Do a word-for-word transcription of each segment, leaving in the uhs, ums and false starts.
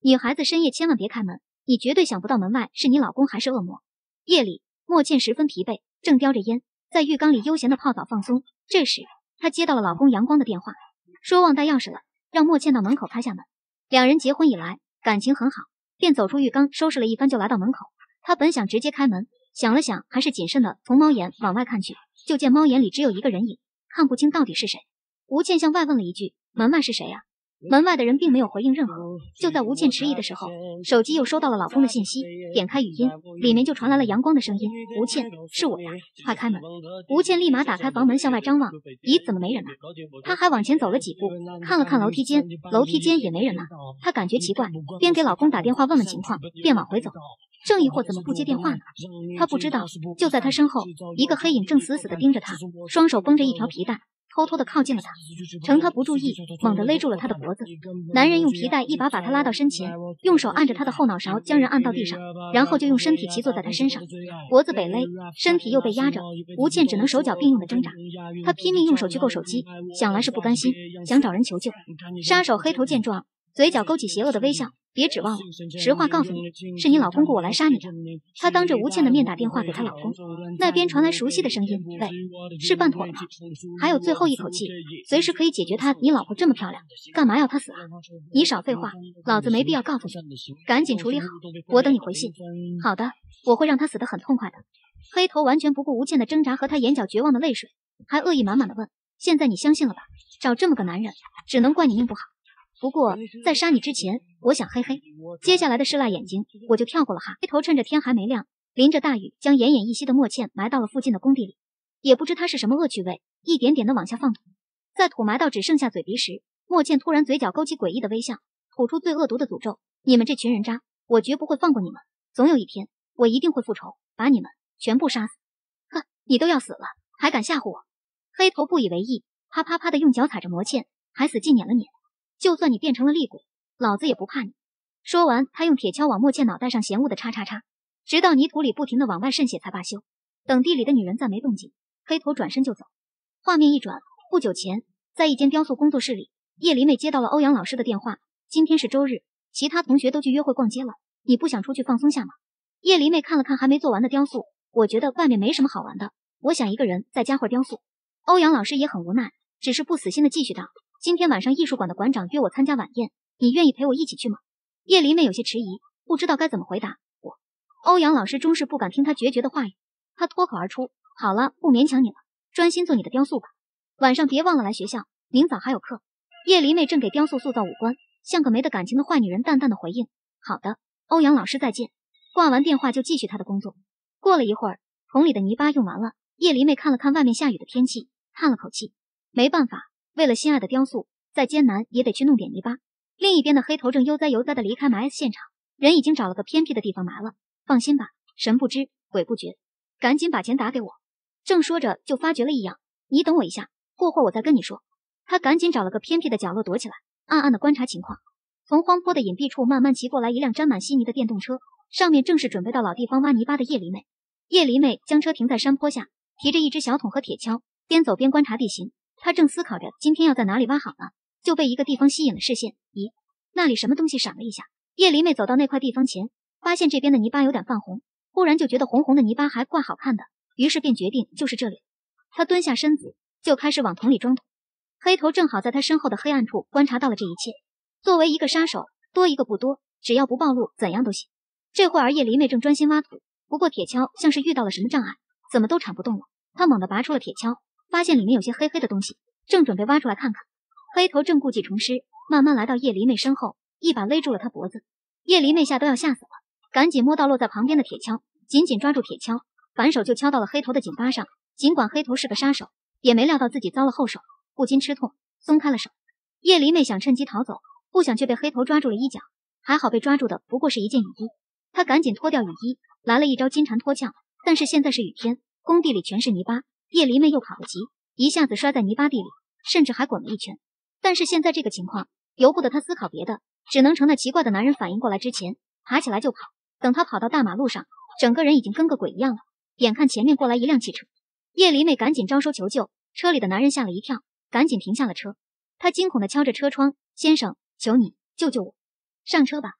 女孩子深夜千万别开门，你绝对想不到门外是你老公还是恶魔。夜里，莫倩十分疲惫，正叼着烟在浴缸里悠闲的泡澡放松。这时，她接到了老公阳光的电话，说忘带钥匙了，让莫倩到门口开下门。两人结婚以来感情很好，便走出浴缸收拾了一番就来到门口。她本想直接开门，想了想还是谨慎的从猫眼往外看去，就见猫眼里只有一个人影，看不清到底是谁。吴倩向外问了一句：“门外是谁呀？”门外的人并没有回应任何。就在吴倩迟疑的时候，手机又收到了老公的信息，点开语音，里面就传来了阳光的声音：“吴倩，是我呀，快开门。”吴倩立马打开房门向外张望，咦，怎么没人呢？她还往前走了几步，看了看楼梯间，楼梯间也没人呢。她感觉奇怪，边给老公打电话问问情况，边往回走。这一会怎么不接电话呢？她不知道，就在她身后，一个黑影正死死地盯着她，双手绷着一条皮带，偷偷地靠近了他，趁他不注意，猛地勒住了他的脖子。男人用皮带一把把他拉到身前，用手按着他的后脑勺，将人按到地上，然后就用身体骑坐在他身上，脖子被勒，身体又被压着。吴倩只能手脚并用的挣扎，他拼命用手去够手机，想来是不甘心，想找人求救。杀手黑头见状，嘴角勾起邪恶的微笑。别指望了，实话告诉你，是你老公雇我来杀你的。他当着吴倩的面打电话给她老公，那边传来熟悉的声音：“喂，是办妥了吗？还有最后一口气，随时可以解决他。你老婆这么漂亮，干嘛要她死啊？你少废话，老子没必要告诉你，赶紧处理好，我等你回信。好的，我会让他死得很痛快的。”黑头完全不顾吴倩的挣扎和他眼角绝望的泪水，还恶意满满的问：“现在你相信了吧？找这么个男人，只能怪你命不好。不过在杀你之前，我想嘿嘿，接下来的是辣眼睛，我就跳过了哈。”黑头趁着天还没亮，淋着大雨，将奄奄一息的莫倩埋到了附近的工地里。也不知他是什么恶趣味，一点点的往下放土。在土埋到只剩下嘴鼻时，莫倩突然嘴角勾起诡异的微笑，吐出最恶毒的诅咒：“你们这群人渣，我绝不会放过你们！总有一天，我一定会复仇，把你们全部杀死！”呵，你都要死了，还敢吓唬我？黑头不以为意，啪啪啪的用脚踩着莫倩，还死劲撵了撵。就算你变成了厉鬼，老子也不怕你。说完，他用铁锹往莫倩脑袋上嫌恶的叉叉叉，直到泥土里不停的往外渗血才罢休。等地里的女人再没动静，黑头转身就走。画面一转，不久前，在一间雕塑工作室里，叶离妹接到了欧阳老师的电话。今天是周日，其他同学都去约会逛街了，你不想出去放松下吗？叶离妹看了看还没做完的雕塑，我觉得外面没什么好玩的，我想一个人在家会雕塑。欧阳老师也很无奈，只是不死心的继续道：“今天晚上艺术馆的馆长约我参加晚宴，你愿意陪我一起去吗？”叶离妹有些迟疑，不知道该怎么回答。我，欧阳老师终是不敢听他决绝的话语，他脱口而出：“好了，不勉强你了，专心做你的雕塑吧。晚上别忘了来学校，明早还有课。”叶离妹正给雕塑塑造五官，像个没得感情的坏女人淡淡的回应：“好的，欧阳老师再见。”挂完电话就继续她的工作。过了一会儿，桶里的泥巴用完了，叶离妹看了看外面下雨的天气，叹了口气，没办法，为了心爱的雕塑，再艰难也得去弄点泥巴。另一边的黑头正悠哉悠哉的离开埋现场，人已经找了个偏僻的地方埋了。放心吧，神不知鬼不觉，赶紧把钱打给我。正说着，就发觉了异样，你等我一下，过会儿我再跟你说。他赶紧找了个偏僻的角落躲起来，暗暗的观察情况。从荒坡的隐蔽处慢慢骑过来一辆沾满稀泥的电动车，上面正是准备到老地方挖泥巴的叶离妹。叶离妹将车停在山坡下，提着一只小桶和铁锹，边走边观察地形。她正思考着今天要在哪里挖好呢，就被一个地方吸引了视线。咦，那里什么东西闪了一下？叶离妹走到那块地方前，发现这边的泥巴有点泛红，忽然就觉得红红的泥巴还怪好看的，于是便决定就是这里。她蹲下身子，就开始往桶里装土。黑头正好在他身后的黑暗处观察到了这一切。作为一个杀手，多一个不多，只要不暴露，怎样都行。这会儿叶离妹正专心挖土，不过铁锹像是遇到了什么障碍，怎么都铲不动了。他猛地拔出了铁锹，发现里面有些黑黑的东西，正准备挖出来看看。黑头正故技重施，慢慢来到叶离妹身后，一把勒住了她脖子。叶离妹吓都要吓死了，赶紧摸到落在旁边的铁锹，紧紧抓住铁锹，反手就敲到了黑头的颈巴上。尽管黑头是个杀手，也没料到自己遭了后手，不禁吃痛，松开了手。叶离妹想趁机逃走，不想却被黑头抓住了衣角，还好被抓住的不过是一件雨衣。她赶紧脱掉雨衣，来了一招金蝉脱壳，但是现在是雨天，工地里全是泥巴，叶离妹又跑得急，一下子摔在泥巴地里，甚至还滚了一圈。但是现在这个情况由不得她思考别的，只能趁那奇怪的男人反应过来之前爬起来就跑。等她跑到大马路上，整个人已经跟个鬼一样了。眼看前面过来一辆汽车，叶离妹赶紧招手求救，车里的男人吓了一跳，赶紧停下了车。他惊恐地敲着车窗：“先生，求你救救我，上车吧，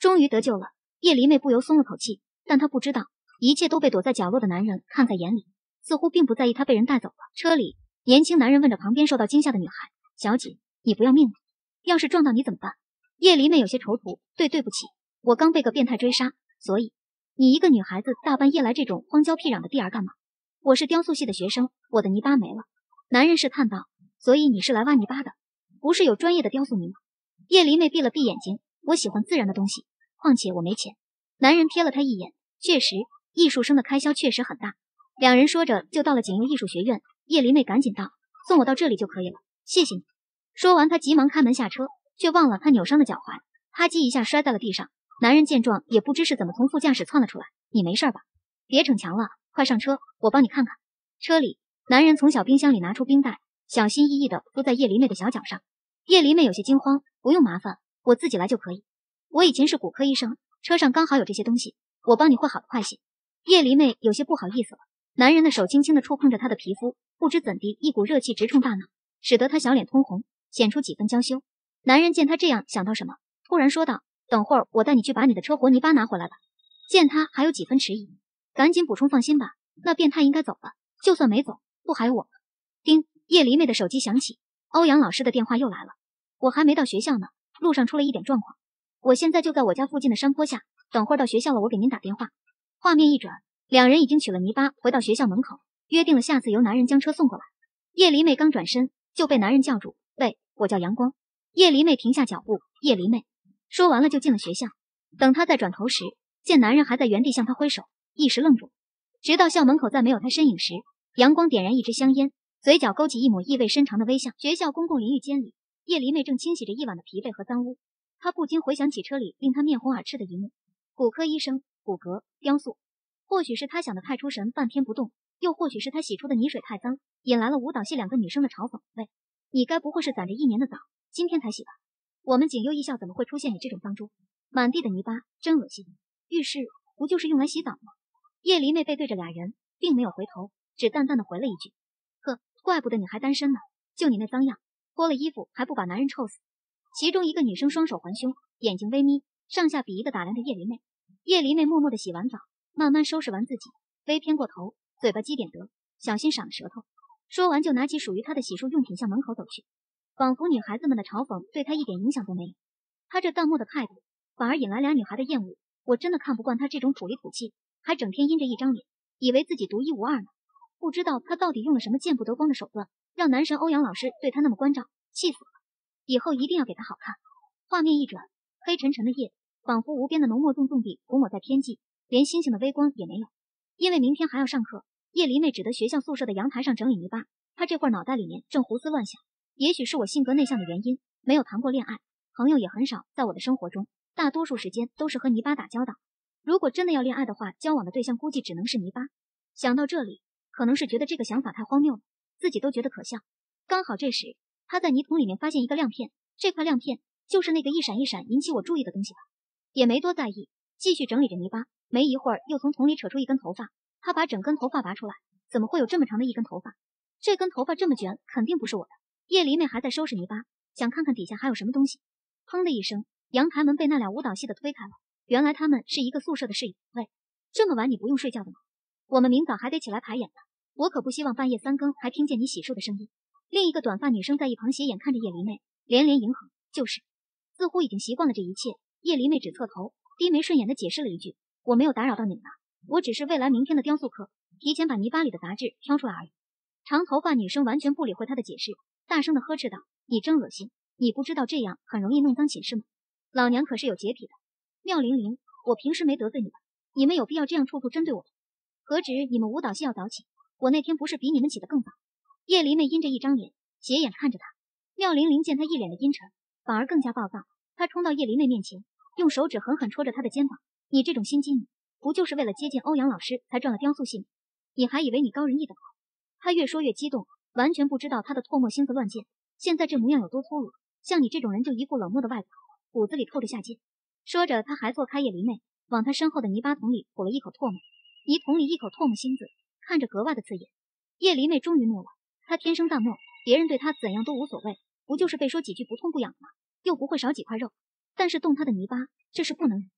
终于得救了，叶离妹不由松了口气，但她不知道，一切都被躲在角落的男人看在眼里，似乎并不在意她被人带走了。车里，年轻男人问着旁边受到惊吓的女孩：“小姐，你不要命了？要是撞到你怎么办？”叶离妹有些踌躇：“对，对不起，我刚被个变态追杀，所以你一个女孩子大半夜来这种荒郊僻壤的地儿干嘛？”“我是雕塑系的学生，我的泥巴没了。”男人试探道。“所以你是来挖泥巴的，不是有专业的雕塑迷吗？”叶离妹闭了闭眼睛：“我喜欢自然的东西，况且我没钱。”男人瞥了她一眼，确实，艺术生的开销确实很大。两人说着就到了锦佑艺术学院。叶离妹赶紧道：“送我到这里就可以了，谢谢你。”说完，她急忙开门下车，却忘了她扭伤的脚踝，啪叽一下摔在了地上。男人见状，也不知是怎么从副驾驶窜了出来：“你没事吧？别逞强了，快上车，我帮你看看。”车里，男人从小冰箱里拿出冰袋，小心翼翼地敷在叶离妹的小脚上。叶离妹有些惊慌：“不用麻烦，我自己来就可以。我以前是骨科医生，车上刚好有这些东西，我帮你会好的快些。”叶离妹有些不好意思了。男人的手轻轻地触碰着她的皮肤，不知怎地，一股热气直冲大脑，使得她小脸通红，显出几分娇羞。男人见她这样，想到什么，突然说道：“等会儿我带你去把你的车活泥巴拿回来吧。”见他还有几分迟疑，赶紧补充：“放心吧，那变态应该走了，就算没走，不还有我。”叮，叶离妹的手机响起，欧阳老师的电话又来了。“我还没到学校呢，路上出了一点状况，我现在就在我家附近的山坡下，等会儿到学校了我给您打电话。”画面一转，两人已经取了泥巴，回到学校门口，约定了下次由男人将车送过来。叶离妹刚转身就被男人叫住：“喂，我叫阳光。”叶离妹停下脚步：“叶离妹。”说完了就进了学校。等她再转头时，见男人还在原地向她挥手，一时愣住。直到校门口再没有他身影时，阳光点燃一支香烟，嘴角勾起一抹意味深长的微笑。学校公共淋浴间里，叶离妹正清洗着一晚的疲惫和脏污，她不禁回想起车里令她面红耳赤的一幕：骨科医生、骨骼、雕塑。或许是他想得太出神，半天不动，又或许是他洗出的泥水太脏，引来了舞蹈系两个女生的嘲讽。“喂，你该不会是攒着一年的澡，今天才洗吧？我们锦佑艺校怎么会出现你这种脏猪？满地的泥巴，真恶心！浴室不就是用来洗澡吗？”叶离妹背对着俩人，并没有回头，只淡淡的回了一句：“呵，怪不得你还单身呢，就你那脏样，脱了衣服还不把男人臭死。”其中一个女生双手环胸，眼睛微眯，上下比一个打量着叶离妹。叶离妹默默的洗完澡，慢慢收拾完自己，微偏过头，嘴巴积点得，小心赏舌头。说完就拿起属于她的洗漱用品向门口走去，仿佛女孩子们的嘲讽对她一点影响都没有。她这淡漠的态度反而引来俩女孩的厌恶。我真的看不惯她这种土里土气，还整天阴着一张脸，以为自己独一无二呢。不知道她到底用了什么见不得光的手段，让男神欧阳老师对她那么关照，气死了！以后一定要给她好看。画面一转，黑沉沉的夜，仿佛无边的浓墨重重地涂抹在天际，连星星的微光也没有。因为明天还要上课，叶离妹只得学校宿舍的阳台上整理泥巴。她这会儿脑袋里面正胡思乱想，也许是我性格内向的原因，没有谈过恋爱，朋友也很少，在我的生活中，大多数时间都是和泥巴打交道。如果真的要恋爱的话，交往的对象估计只能是泥巴。想到这里，可能是觉得这个想法太荒谬了，自己都觉得可笑。刚好这时，她在泥桶里面发现一个亮片，这块亮片就是那个一闪一闪引起我注意的东西吧。也没多在意，继续整理着泥巴。没一会儿，又从桶里扯出一根头发，他把整根头发拔出来，怎么会有这么长的一根头发？这根头发这么卷，肯定不是我的。叶离妹还在收拾泥巴，想看看底下还有什么东西。砰的一声，阳台门被那俩舞蹈系的推开了。原来他们是一个宿舍的室友。喂，这么晚你不用睡觉的吗？我们明早还得起来排演呢，我可不希望半夜三更还听见你洗漱的声音。另一个短发女生在一旁斜眼看着叶离妹，连连迎合。就是，似乎已经习惯了这一切。叶离妹只侧头，低眉顺眼地解释了一句：“我没有打扰到你们啊，我只是为来明天的雕塑课，提前把泥巴里的杂质挑出来而已。”长头发女生完全不理会她的解释，大声地呵斥道：“你真恶心！你不知道这样很容易弄脏寝室吗？老娘可是有洁癖的。”妙玲玲，我平时没得罪你们，你们有必要这样处处针对我？何止你们舞蹈系要早起，我那天不是比你们起得更早？叶离妹阴着一张脸，斜眼看着她。妙玲玲见她一脸的阴沉，反而更加暴躁，她冲到叶离妹面前，用手指狠狠戳着她的肩膀：“你这种心机女，不就是为了接近欧阳老师才转了雕塑系吗？你还以为你高人一等？”她越说越激动，完全不知道她的唾沫星子乱溅，现在这模样有多粗鲁，像你这种人就一副冷漠的外表，骨子里透着下贱。说着，她还错开叶离妹，往她身后的泥巴桶里吐了一口唾沫。泥桶里一口唾沫星子，看着格外的刺眼。叶离妹终于怒了，她天生淡漠，别人对她怎样都无所谓，不就是被说几句不痛不痒吗？又不会少几块肉。但是动她的泥巴，这是不能忍。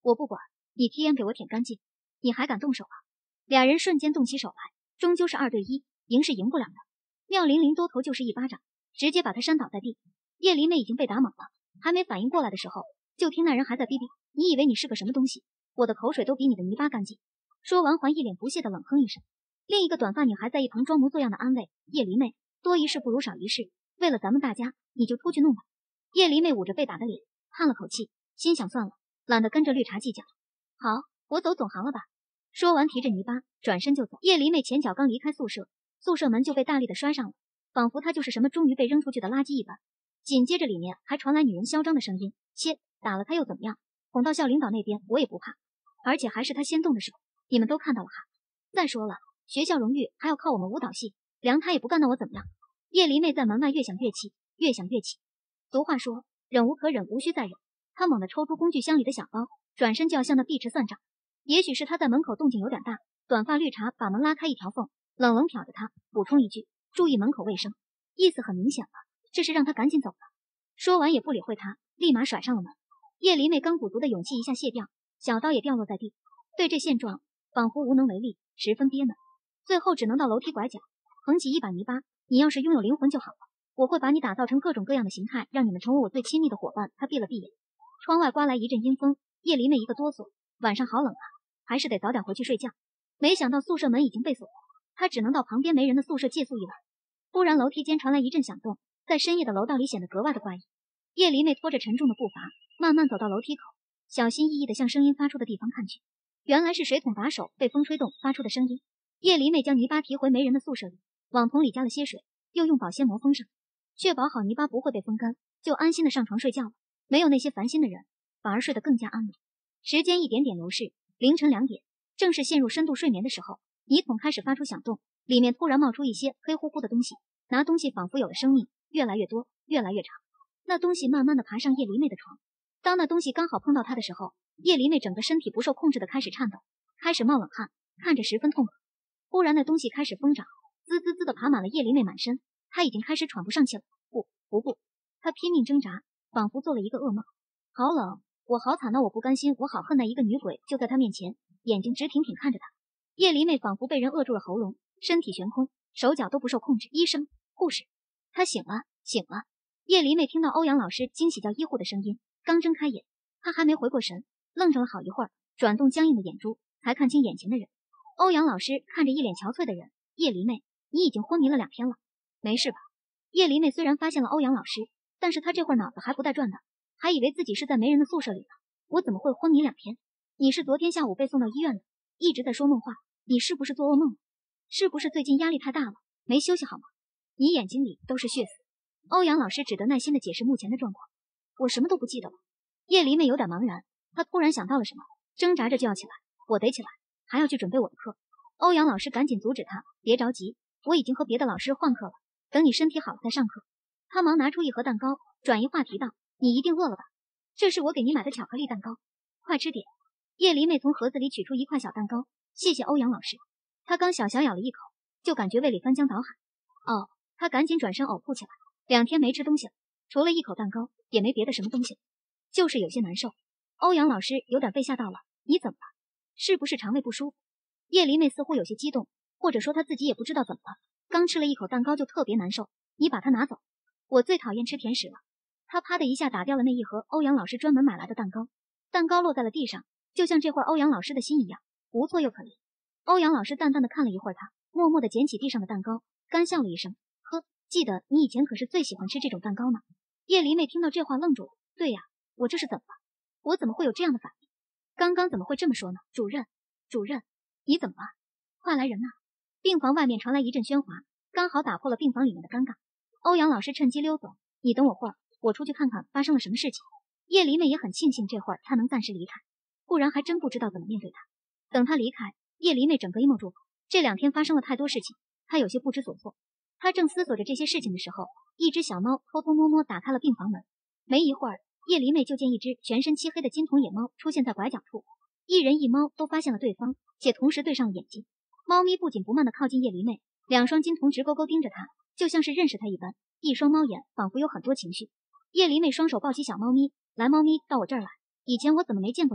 我不管，你贴烟给我舔干净，你还敢动手啊？俩人瞬间动起手来，终究是二对一，赢是赢不了的。妙玲玲多头就是一巴掌，直接把他扇倒在地。叶离妹已经被打懵了，还没反应过来的时候，就听那人还在逼逼，你以为你是个什么东西？我的口水都比你的泥巴干净。说完还一脸不屑的冷哼一声。另一个短发女孩在一旁装模作样的安慰叶离妹，多一事不如少一事，为了咱们大家，你就出去弄吧。叶离妹捂着被打的脸，叹了口气，心想算了，懒得跟着绿茶计较。好，我走总行了吧。说完提着泥巴转身就走。叶离妹前脚刚离开宿舍，宿舍门就被大力的摔上了，仿佛她就是什么终于被扔出去的垃圾一般。紧接着里面还传来女人嚣张的声音，切，打了他又怎么样？哄到校领导那边我也不怕，而且还是他先动的手，你们都看到了哈。再说了，学校荣誉还要靠我们舞蹈系，凉他也不干那我怎么样？叶离妹在门外越想越气，越想越气。俗话说，忍无可忍，无需再忍。她猛地抽出工具箱里的小刀，转身就要向那碧池算账。也许是他在门口动静有点大，短发绿茶把门拉开一条缝，冷冷瞟着他，补充一句：注意门口卫生。意思很明显了，这是让他赶紧走了。说完也不理会他，立马甩上了门。叶离妹刚鼓足的勇气一下卸掉，小刀也掉落在地，对这现状仿佛无能为力，十分憋闷。最后只能到楼梯拐角，捧起一把泥巴。你要是拥有灵魂就好了，我会把你打造成各种各样的形态，让你们成为我最亲密的伙伴。他闭了闭眼，窗外刮来一阵阴风，叶离妹一个哆嗦，晚上好冷啊，还是得早点回去睡觉。没想到宿舍门已经被锁了，她只能到旁边没人的宿舍借宿一晚。突然楼梯间传来一阵响动，在深夜的楼道里显得格外的怪异。叶离妹拖着沉重的步伐，慢慢走到楼梯口，小心翼翼地向声音发出的地方看去。原来是水桶把手被风吹动发出的声音。叶离妹将泥巴提回没人的宿舍里，往桶里加了些水，又用保鲜膜封上，确保好泥巴不会被风干，就安心的上床睡觉了。没有那些烦心的人，反而睡得更加安稳。时间一点点流逝，凌晨两点，正是陷入深度睡眠的时候，泥桶开始发出响动，里面突然冒出一些黑乎乎的东西，那东西仿佛有了生命，越来越多，越来越长。那东西慢慢的爬上叶离妹的床，当那东西刚好碰到她的时候，叶离妹整个身体不受控制的开始颤抖，开始冒冷汗，看着十分痛苦。忽然那东西开始疯长，滋滋滋的爬满了叶离妹满身，她已经开始喘不上气了。不不不，她拼命挣扎，仿佛做了一个噩梦。好冷，我好惨，那我不甘心，我好恨那一个女鬼就在她面前，眼睛直挺挺看着她。叶离妹仿佛被人扼住了喉咙，身体悬空，手脚都不受控制。医生，护士，她醒了，醒了。叶离妹听到欧阳老师惊喜叫医护的声音，刚睁开眼，她还没回过神，愣怔了好一会儿，转动僵硬的眼珠，才看清眼前的人。欧阳老师看着一脸憔悴的人，叶离妹，你已经昏迷了两天了，没事吧？叶离妹虽然发现了欧阳老师，但是她这会儿脑子还不带转的，还以为自己是在没人的宿舍里呢。我怎么会昏迷两天？你是昨天下午被送到医院的，一直在说梦话，你是不是做噩梦了？是不是最近压力太大了，没休息好吗？你眼睛里都是血丝。欧阳老师只得耐心地解释目前的状况。我什么都不记得了。叶离妹有点茫然，她突然想到了什么，挣扎着就要起来。我得起来，还要去准备我的课。欧阳老师赶紧阻止她，别着急，我已经和别的老师换课了，等你身体好了再上课。他忙拿出一盒蛋糕，转移话题道，你一定饿了吧？这是我给你买的巧克力蛋糕，快吃点。叶离妹从盒子里取出一块小蛋糕，谢谢欧阳老师。她刚小小咬了一口，就感觉胃里翻江倒海。哦，她赶紧转身呕吐起来，两天没吃东西了，除了一口蛋糕，也没别的什么东西，就是有些难受。欧阳老师有点被吓到了，你怎么了？是不是肠胃不舒服？叶离妹似乎有些激动，或者说她自己也不知道怎么了，刚吃了一口蛋糕就特别难受。你把它拿走，我最讨厌吃甜食了。她啪的一下打掉了那一盒欧阳老师专门买来的蛋糕，蛋糕落在了地上，就像这会儿欧阳老师的心一样无措又可怜。欧阳老师淡淡的看了一会儿他，默默的捡起地上的蛋糕，干笑了一声，呵，记得你以前可是最喜欢吃这种蛋糕呢。叶离妹听到这话愣住了，对呀，我这是怎么了？我怎么会有这样的反应？刚刚怎么会这么说呢？主任，主任，你怎么了？快来人呐！病房外面传来一阵喧哗，刚好打破了病房里面的尴尬。欧阳老师趁机溜走，你等我会儿，我出去看看发生了什么事情。叶离妹也很庆幸这会儿她能暂时离开，不然还真不知道怎么面对他。等他离开，叶离妹整个 emo 住，这两天发生了太多事情，她有些不知所措。她正思索着这些事情的时候，一只小猫偷偷摸摸打开了病房门。没一会儿，叶离妹就见一只全身漆黑的金瞳野猫出现在拐角处，一人一猫都发现了对方，且同时对上了眼睛。猫咪不紧不慢地靠近叶离妹，两双金瞳直勾勾盯着她，就像是认识她一般，一双猫眼仿佛有很多情绪。叶离妹双手抱起小猫咪，来，猫咪，到我这儿来，以前我怎么没见过你？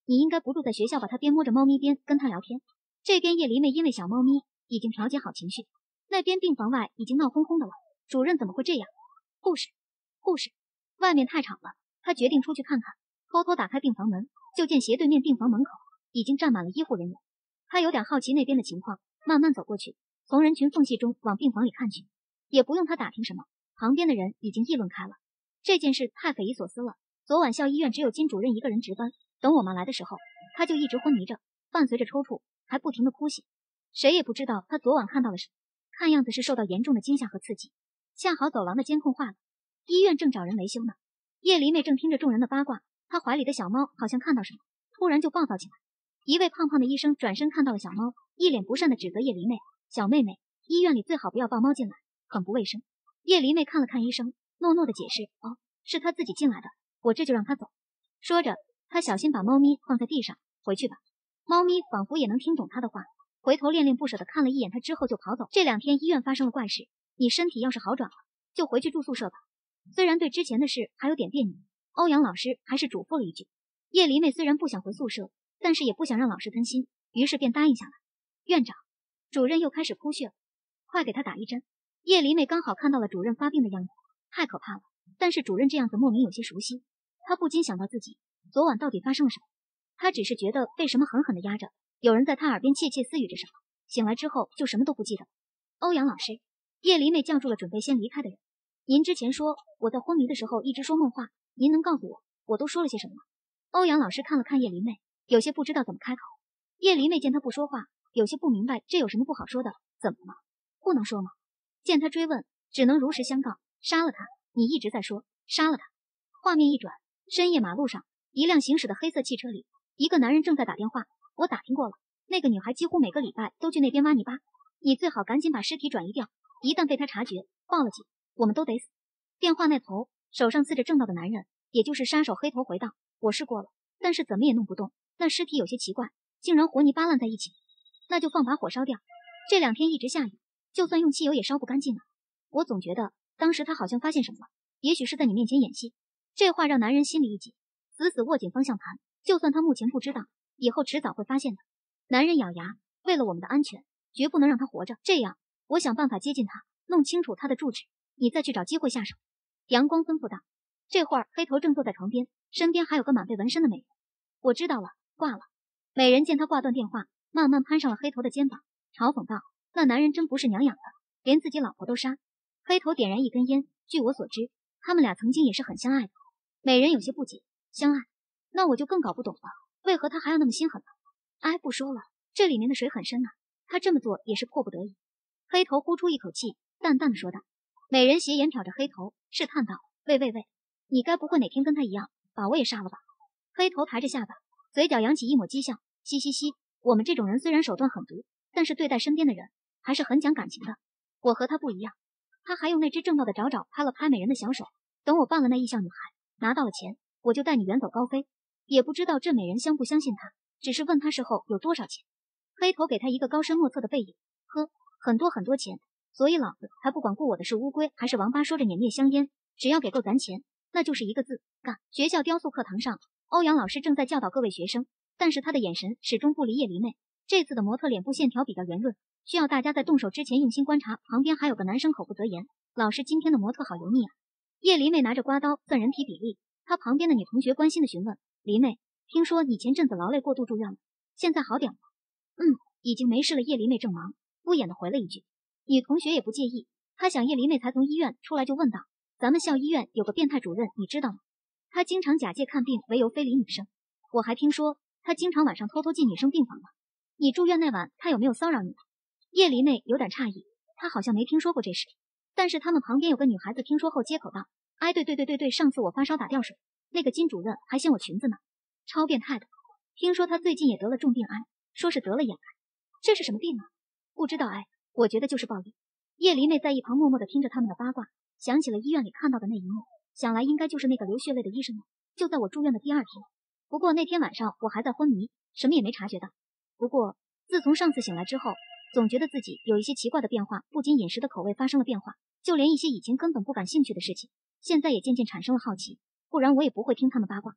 你应该不住在学校吧？他边摸着猫咪边跟他聊天。这边叶离妹因为小猫咪已经调节好情绪，那边病房外已经闹哄哄的了。主任怎么会这样？护士，护士，外面太吵了。他决定出去看看，偷偷打开病房门，就见斜对面病房门口已经站满了医护人员。他有点好奇那边的情况，慢慢走过去，从人群缝隙中往病房里看去。也不用他打听什么，旁边的人已经议论开了。这件事太匪夷所思了。昨晚校医院只有金主任一个人值班，等我们来的时候，他就一直昏迷着，伴随着抽搐，还不停的哭血。谁也不知道他昨晚看到了什么，看样子是受到严重的惊吓和刺激。恰好走廊的监控坏了，医院正找人维修呢。叶离妹正听着众人的八卦，她怀里的小猫好像看到什么，突然就暴躁起来。一位胖胖的医生转身看到了小猫，一脸不善的指责叶离妹：“小妹妹，医院里最好不要抱猫进来，很不卫生。”叶离妹看了看医生，诺诺的解释：“哦，是他自己进来的，我这就让他走。”说着，他小心把猫咪放在地上，回去吧。猫咪仿佛也能听懂他的话，回头恋恋不舍地看了一眼他之后就跑走。这两天医院发生了怪事，你身体要是好转了，就回去住宿舍吧。虽然对之前的事还有点别扭，欧阳老师还是嘱咐了一句。叶离妹虽然不想回宿舍，但是也不想让老师担心，于是便答应下来。院长，主任又开始哭血了，快给他打一针。叶离妹刚好看到了主任发病的样子，太可怕了。但是主任这样子莫名有些熟悉，她不禁想到自己昨晚到底发生了什么。她只是觉得被什么狠狠地压着，有人在她耳边窃窃私语着什么，醒来之后就什么都不记得。欧阳老师，叶离妹叫住了准备先离开的人。您之前说我在昏迷的时候一直说梦话，您能告诉我我都说了些什么吗？欧阳老师看了看叶离妹，有些不知道怎么开口。叶离妹见他不说话，有些不明白这有什么不好说的，怎么了？不能说吗？见他追问，只能如实相告，杀了他。你一直在说杀了他。画面一转，深夜马路上，一辆行驶的黑色汽车里，一个男人正在打电话。我打听过了，那个女孩几乎每个礼拜都去那边挖泥巴，你最好赶紧把尸体转移掉，一旦被他察觉，报了警，我们都得死。电话那头手上刺着正道的男人，也就是杀手黑头回道：我试过了，但是怎么也弄不动，那尸体有些奇怪，竟然和泥巴烂在一起。那就放把火烧掉。这两天一直下雨，就算用汽油也烧不干净啊。我总觉得当时他好像发现什么了，也许是在你面前演戏。这话让男人心里一紧，死死握紧方向盘，就算他目前不知道，以后迟早会发现的。男人咬牙，为了我们的安全，绝不能让他活着。这样，我想办法接近他，弄清楚他的住址，你再去找机会下手。阳光吩咐道。这会儿黑头正坐在床边，身边还有个满被纹身的美人。我知道了，挂了。美人见他挂断电话，慢慢攀上了黑头的肩膀，嘲讽道：那男人真不是娘养的，连自己老婆都杀。黑头点燃一根烟，据我所知，他们俩曾经也是很相爱的。美人有些不解，相爱？那我就更搞不懂了，为何他还要那么心狠呢？哎，不说了，这里面的水很深呐、啊，他这么做也是迫不得已。黑头呼出一口气，淡淡的说道。美人斜眼瞟着黑头，试探道：喂喂喂，你该不会哪天跟他一样，把我也杀了吧？黑头抬着下巴，嘴角扬起一抹讥笑，嘻嘻嘻，我们这种人虽然手段狠毒，但是对待身边的人还是很讲感情的。我和他不一样。他还用那只正道的爪爪拍了拍美人的小手，等我办了那异象女孩，拿到了钱，我就带你远走高飞。也不知道这美人相不相信他，只是问他时候有多少钱。黑头给他一个高深莫测的背影，呵，很多很多钱，所以老子还不管顾我的是乌龟还是王八。说着捻灭香烟，只要给够咱钱，那就是一个字，干。学校雕塑课堂上，欧阳老师正在教导各位学生，但是他的眼神始终不离叶离妹。这次的模特脸部线条比较圆润，需要大家在动手之前用心观察。旁边还有个男生口不择言：老师，今天的模特好油腻啊。叶离妹拿着刮刀算人体比例，她旁边的女同学关心的询问：离妹，听说你前阵子劳累过度住院了，现在好点了？嗯，已经没事了。叶离妹正忙，敷衍的回了一句。女同学也不介意，她想叶离妹才从医院出来就问道：咱们校医院有个变态主任，你知道吗？他经常假借看病为由非礼女生，我还听说他经常晚上偷偷进女生病房呢。你住院那晚他有没有骚扰你？叶离妹有点诧异，她好像没听说过这事，但是他们旁边有个女孩子听说后接口道：哎，对对对对对，上次我发烧打吊水，那个金主任还掀我裙子呢，超变态的。听说他最近也得了重病癌，说是得了眼癌，这是什么病啊？不知道哎，我觉得就是暴力。叶离妹在一旁默默地听着他们的八卦，想起了医院里看到的那一幕，想来应该就是那个流血泪的医生了。就在我住院的第二天，不过那天晚上我还在昏迷，什么也没察觉到。不过自从上次醒来之后，总觉得自己有一些奇怪的变化，不仅饮食的口味发生了变化，就连一些以前根本不感兴趣的事情，现在也渐渐产生了好奇，不然我也不会听他们八卦。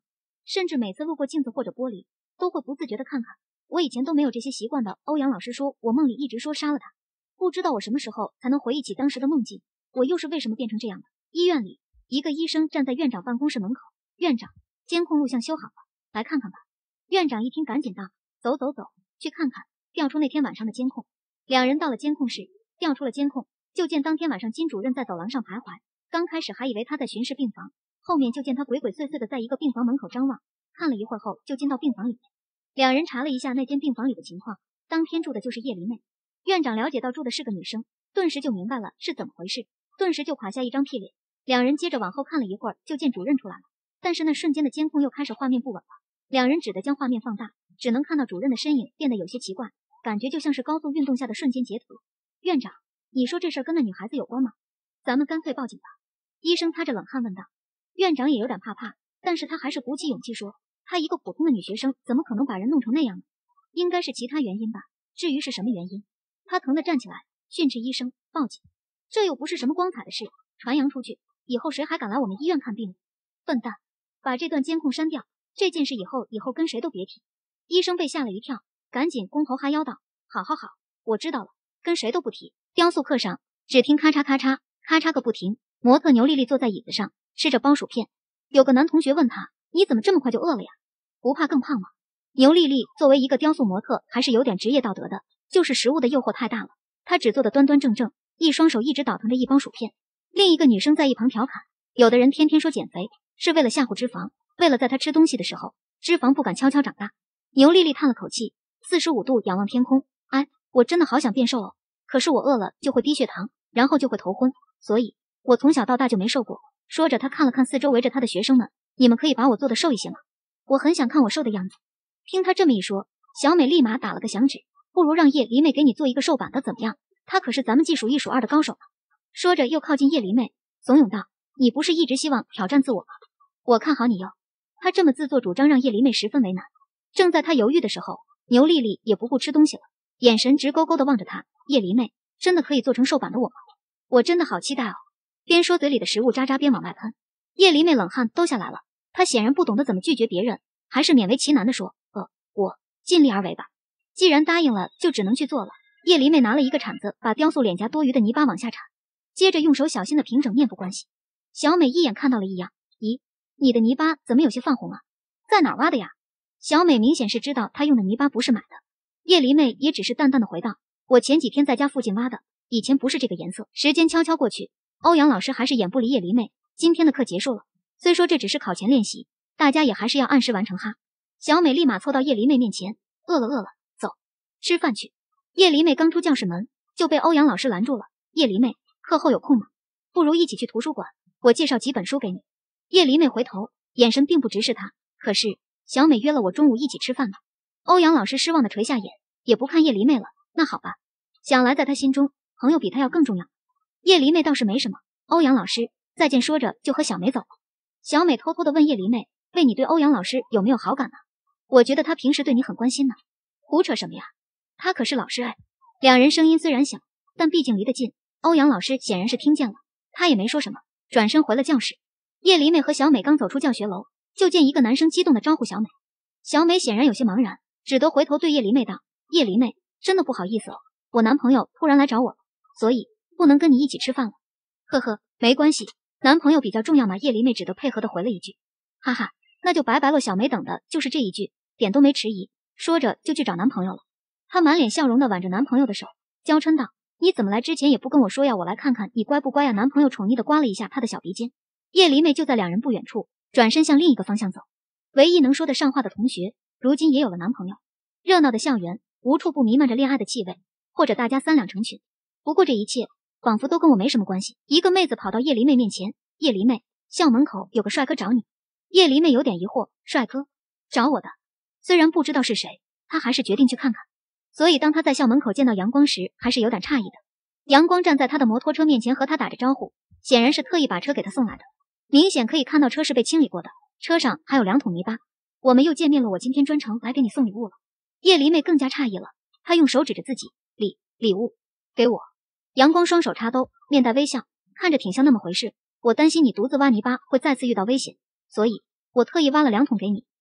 甚至每次路过镜子或者玻璃，都会不自觉地看看。我以前都没有这些习惯的。欧阳老师说我梦里一直说杀了他，不知道我什么时候才能回忆起当时的梦境，我又是为什么变成这样的？医院里，一个医生站在院长办公室门口。院长，监控录像修好了，来看看吧。院长一听赶紧道，走走走，去看看，调出那天晚上的监控。两人到了监控室，调出了监控，就见当天晚上金主任在走廊上徘徊。刚开始还以为他在巡视病房，后面就见他鬼鬼祟祟的在一个病房门口张望，看了一会儿后就进到病房里面。两人查了一下那间病房里的情况，当天住的就是叶离妹。院长了解到住的是个女生，顿时就明白了是怎么回事，顿时就垮下一张屁脸。两人接着往后看了一会儿，就见主任出来了，但是那瞬间的监控又开始画面不稳了。两人只得将画面放大，只能看到主任的身影变得有些奇怪，感觉就像是高速运动下的瞬间截图。院长，你说这事儿跟那女孩子有关吗？咱们干脆报警吧。医生擦着冷汗问道。院长也有点怕怕，但是他还是鼓起勇气说，她一个普通的女学生，怎么可能把人弄成那样呢？应该是其他原因吧，至于是什么原因，他疼得站起来，训斥医生，报警，这又不是什么光彩的事，传扬出去，以后谁还敢来我们医院看病？笨蛋，把这段监控删掉，这件事以后以后跟谁都别提。医生被吓了一跳，赶紧弓头哈腰道，好好好，我知道了，跟谁都不提。雕塑课上，只听咔嚓咔嚓咔嚓个不停，模特牛丽丽坐在椅子上吃着包薯片，有个男同学问她，你怎么这么快就饿了呀？不怕更胖吗？牛丽丽作为一个雕塑模特，还是有点职业道德的，就是食物的诱惑太大了，她只做的端端正正，一双手一直倒腾着一包薯片。另一个女生在一旁调侃，有的人天天说减肥是为了吓唬脂肪，为了在她吃东西的时候，脂肪不敢悄悄长大。牛丽丽叹了口气，四十五度仰望天空，哎，我真的好想变瘦哦，可是我饿了就会低血糖，然后就会头昏，所以我从小到大就没瘦过。说着她看了看四周围着她的学生们，你们可以把我做的瘦一些吗？我很想看我瘦的样子。听她这么一说，小美立马打了个响指，不如让叶离妹给你做一个瘦版的怎么样？她可是咱们技术一数二的高手呢。说着又靠近叶离妹，怂恿道，你不是一直希望挑战自我吗？我看好你哟。她这么自作主张让叶离妹十分为难。正在她犹豫的时候，牛丽丽也不顾吃东西了，眼神直勾勾地望着她，叶离妹，真的可以做成瘦版的我吗？我真的好期待哦。边说嘴里的食物渣渣边往外喷，叶离妹冷汗都下来了，她显然不懂得怎么拒绝别人，还是勉为其难地说，呃，我尽力而为吧。既然答应了，就只能去做了。叶离妹拿了一个铲子，把雕塑脸颊多余的泥巴往下铲，接着用手小心地平整面部关系。小美一眼看到了异样，咦，你的泥巴怎么有些泛红啊？在哪儿挖的呀？小美明显是知道她用的泥巴不是买的。叶离妹也只是淡淡的回道，我前几天在家附近挖的，以前不是这个颜色。时间悄悄过去，欧阳老师还是眼不离叶离妹。今天的课结束了，虽说这只是考前练习，大家也还是要按时完成哈。小美立马凑到叶离妹面前，饿了饿了，走，吃饭去。叶离妹刚出教室门，就被欧阳老师拦住了。叶离妹，课后有空吗？不如一起去图书馆，我介绍几本书给你。叶离妹回头，眼神并不直视她，可是小美约了我中午一起吃饭呢。欧阳老师失望的垂下眼，也不看叶离妹了。那好吧，想来在他心中，朋友比他要更重要。叶离妹倒是没什么。欧阳老师再见，说着就和小美走了。小美偷偷的问叶离妹，喂，你对欧阳老师有没有好感呢？我觉得他平时对你很关心呢。胡扯什么呀，他可是老师哎。两人声音虽然小，但毕竟离得近，欧阳老师显然是听见了，他也没说什么，转身回了教室。叶离妹和小美刚走出教学楼，就见一个男生激动的招呼小美。小美显然有些茫然，只得回头对叶离妹道，叶离妹，真的不好意思哦，我男朋友突然来找我，所以不能跟你一起吃饭了。呵呵，没关系，男朋友比较重要嘛。叶离妹只得配合的回了一句，哈哈，那就白白了。小美等的就是这一句，点都没迟疑，说着就去找男朋友了。她满脸笑容的挽着男朋友的手，娇嗔道，你怎么来之前也不跟我说呀，我来看看你乖不乖呀。男朋友宠溺的刮了一下她的小鼻尖。叶离妹就在两人不远处，转身向另一个方向走。唯一能说得上话的同学，如今也有了男朋友。热闹的校园，无处不弥漫着恋爱的气味，或者大家三两成群。不过这一切仿佛都跟我没什么关系。一个妹子跑到叶离妹面前，叶离妹，校门口有个帅哥找你。叶离妹有点疑惑，帅哥找我的？虽然不知道是谁，她还是决定去看看。所以当她在校门口见到阳光时，还是有点诧异的。阳光站在她的摩托车面前和她打着招呼，显然是特意把车给她送来的。明显可以看到车是被清理过的，车上还有两桶泥巴。我们又见面了，我今天专程来给你送礼物了。叶离妹更加诧异了，她用手指着自己，礼礼物给我。阳光双手插兜，面带微笑，看着挺像那么回事。我担心你独自挖泥巴会再次遇到危险，所以我特意挖了两桶给你。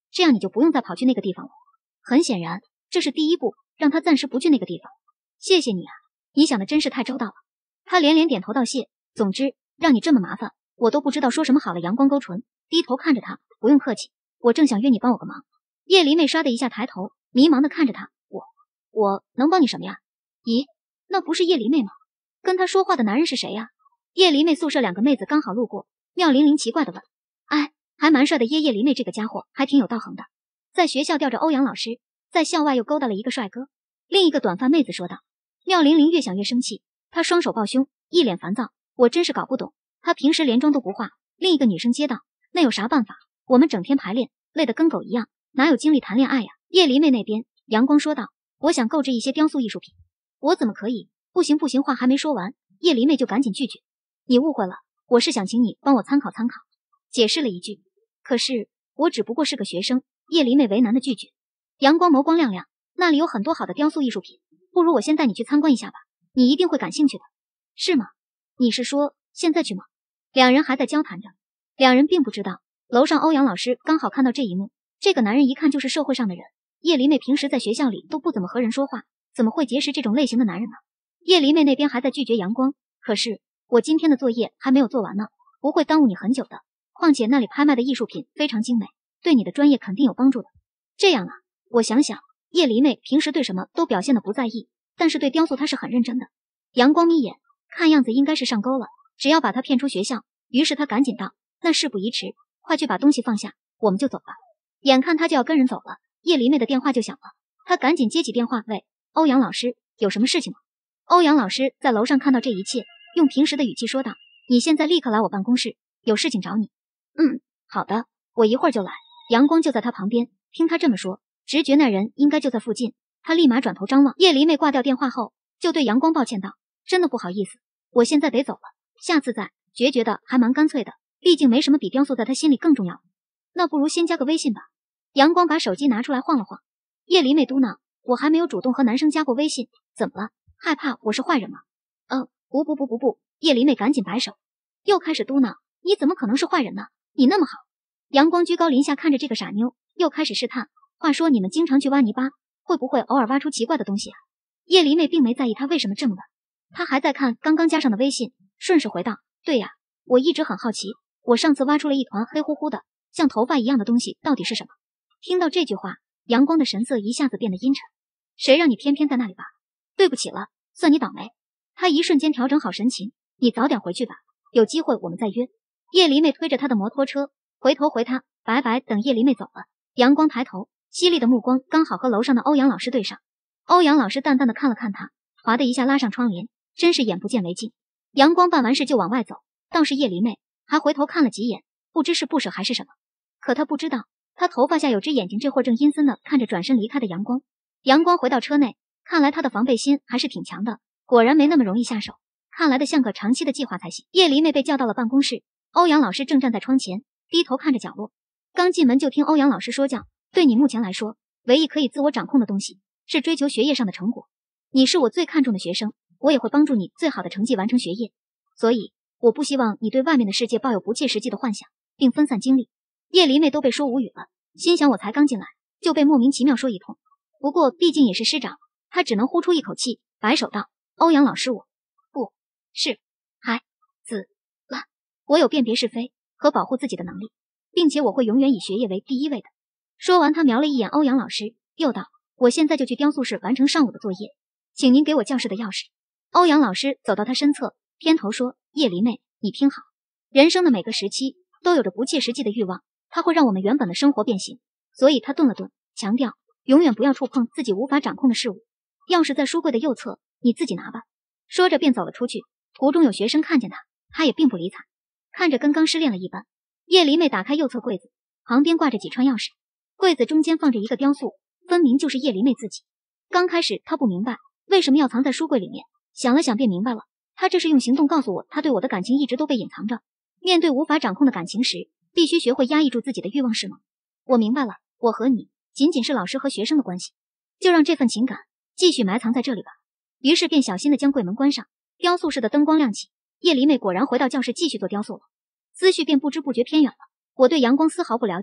这样你就不用再跑去那个地方了。很显然，这是第一步，让他暂时不去那个地方。谢谢你啊，你想的真是太周到了。他连连点头道谢。总之，让你这么麻烦，我都不知道说什么好了。阳光勾唇，低头看着他，不用客气，我正想约你帮我个忙。叶离妹唰的一下抬头，迷茫的看着他，我我能帮你什么呀？咦，那不是叶离妹吗？跟他说话的男人是谁呀？叶离妹宿舍两个妹子刚好路过，妙玲玲奇怪的问。哎，还蛮帅的耶，叶离妹这个家伙还挺有道行的，在学校吊着欧阳老师，在校外又勾搭了一个帅哥。另一个短发妹子说道。妙玲玲越想越生气，她双手抱胸，一脸烦躁，我真是搞不懂，她平时连妆都不化。另一个女生接道，那有啥办法，我们整天排练，累得跟狗一样，哪有精力谈恋爱呀？叶离妹那边，阳光说道，我想购置一些雕塑艺术品。我怎么可以？不行不行，话还没说完，叶离妹就赶紧拒绝。你误会了，我是想请你帮我参考参考，解释了一句。可是我只不过是个学生，叶离妹为难的拒绝。阳光眸光亮亮，那里有很多好的雕塑艺术品，不如我先带你去参观一下吧，你一定会感兴趣的。是吗？你是说现在去吗？两人还在交谈着，两人并不知道楼上欧阳老师刚好看到这一幕。这个男人一看就是社会上的人，叶离妹平时在学校里都不怎么和人说话，怎么会结识这种类型的男人呢？叶离妹那边还在拒绝阳光，可是我今天的作业还没有做完呢，不会耽误你很久的，况且那里拍卖的艺术品非常精美，对你的专业肯定有帮助的。这样啊，我想想，叶离妹平时对什么都表现得不在意，但是对雕塑她是很认真的。阳光眯眼，看样子应该是上钩了，只要把她骗出学校。于是他赶紧道，那事不宜迟，快去把东西放下，我们就走吧。眼看他就要跟人走了，叶离妹的电话就响了，他赶紧接起电话，喂，欧阳老师，有什么事情吗？欧阳老师在楼上看到这一切，用平时的语气说道，你现在立刻来我办公室，有事情找你。嗯，好的，我一会儿就来。阳光就在他旁边，听他这么说，直觉那人应该就在附近，他立马转头张望。叶离妹挂掉电话后，就对阳光抱歉道，真的不好意思，我现在得走了，下次再。决绝的还蛮干脆的，毕竟没什么比雕塑在他心里更重要。那不如先加个微信吧。阳光把手机拿出来晃了晃。叶离妹嘟囔，我还没有主动和男生加过微信，怎么了？害怕我是坏人吗？嗯，不不不不不。叶离妹赶紧摆手，又开始嘟囔，你怎么可能是坏人呢？你那么好。阳光居高临下看着这个傻妞，又开始试探，话说你们经常去挖泥巴，会不会偶尔挖出奇怪的东西啊？叶离妹并没在意他为什么这么问，她还在看刚刚加上的微信，顺势回道，对呀，我一直很好奇，我上次挖出了一团黑乎乎的像头发一样的东西到底是什么。听到这句话，阳光的神色一下子变得阴沉，谁让你偏偏在那里挖？对不起了，算你倒霉。他一瞬间调整好神情，你早点回去吧，有机会我们再约。叶离妹推着他的摩托车回头回他拜拜。等叶离妹走了，阳光抬头，犀利的目光刚好和楼上的欧阳老师对上。欧阳老师淡淡的看了看他，哗的一下拉上窗帘，真是眼不见为净。阳光办完事就往外走，倒是叶离妹还回头看了几眼，不知是不舍还是什么。可他不知道，他头发下有只眼睛这会儿正阴森的看着转身离开的阳光。阳光回到车内，看来他的防备心还是挺强的，果然没那么容易下手，看来的像个长期的计划才行。叶离妹被叫到了办公室，欧阳老师正站在窗前，低头看着角落。刚进门就听欧阳老师说教，对你目前来说，唯一可以自我掌控的东西是追求学业上的成果。你是我最看重的学生，我也会帮助你最好的成绩完成学业，所以我不希望你对外面的世界抱有不切实际的幻想，并分散精力。叶离妹都被说无语了，心想我才刚进来就被莫名其妙说一通，不过毕竟也是师长，她只能呼出一口气，摆手道，欧阳老师，我不是孩子了，我有辨别是非和保护自己的能力，并且我会永远以学业为第一位的。说完他瞄了一眼欧阳老师，又道，我现在就去雕塑室完成上午的作业，请您给我教室的钥匙。欧阳老师走到他身侧，偏头说，叶离妹，你听好，人生的每个时期都有着不切实际的欲望，它会让我们原本的生活变形，所以他顿了顿，强调，永远不要触碰自己无法掌控的事物。钥匙在书柜的右侧，你自己拿吧。说着便走了出去。途中有学生看见他，他也并不理睬，看着跟刚失恋了一般。叶离妹打开右侧柜子，旁边挂着几串钥匙，柜子中间放着一个雕塑，分明就是叶离妹自己。刚开始他不明白为什么要藏在书柜里面，想了想便明白了，他这是用行动告诉我，他对我的感情一直都被隐藏着。面对无法掌控的感情时，必须学会压抑住自己的欲望，是吗？我明白了，我和你仅仅是老师和学生的关系，就让这份情感继续埋藏在这里吧。于是便小心地将柜门关上，雕塑室的灯光亮起，叶离妹果然回到教室继续做雕塑了，思绪便不知不觉偏远了。我对阳光丝毫不了解，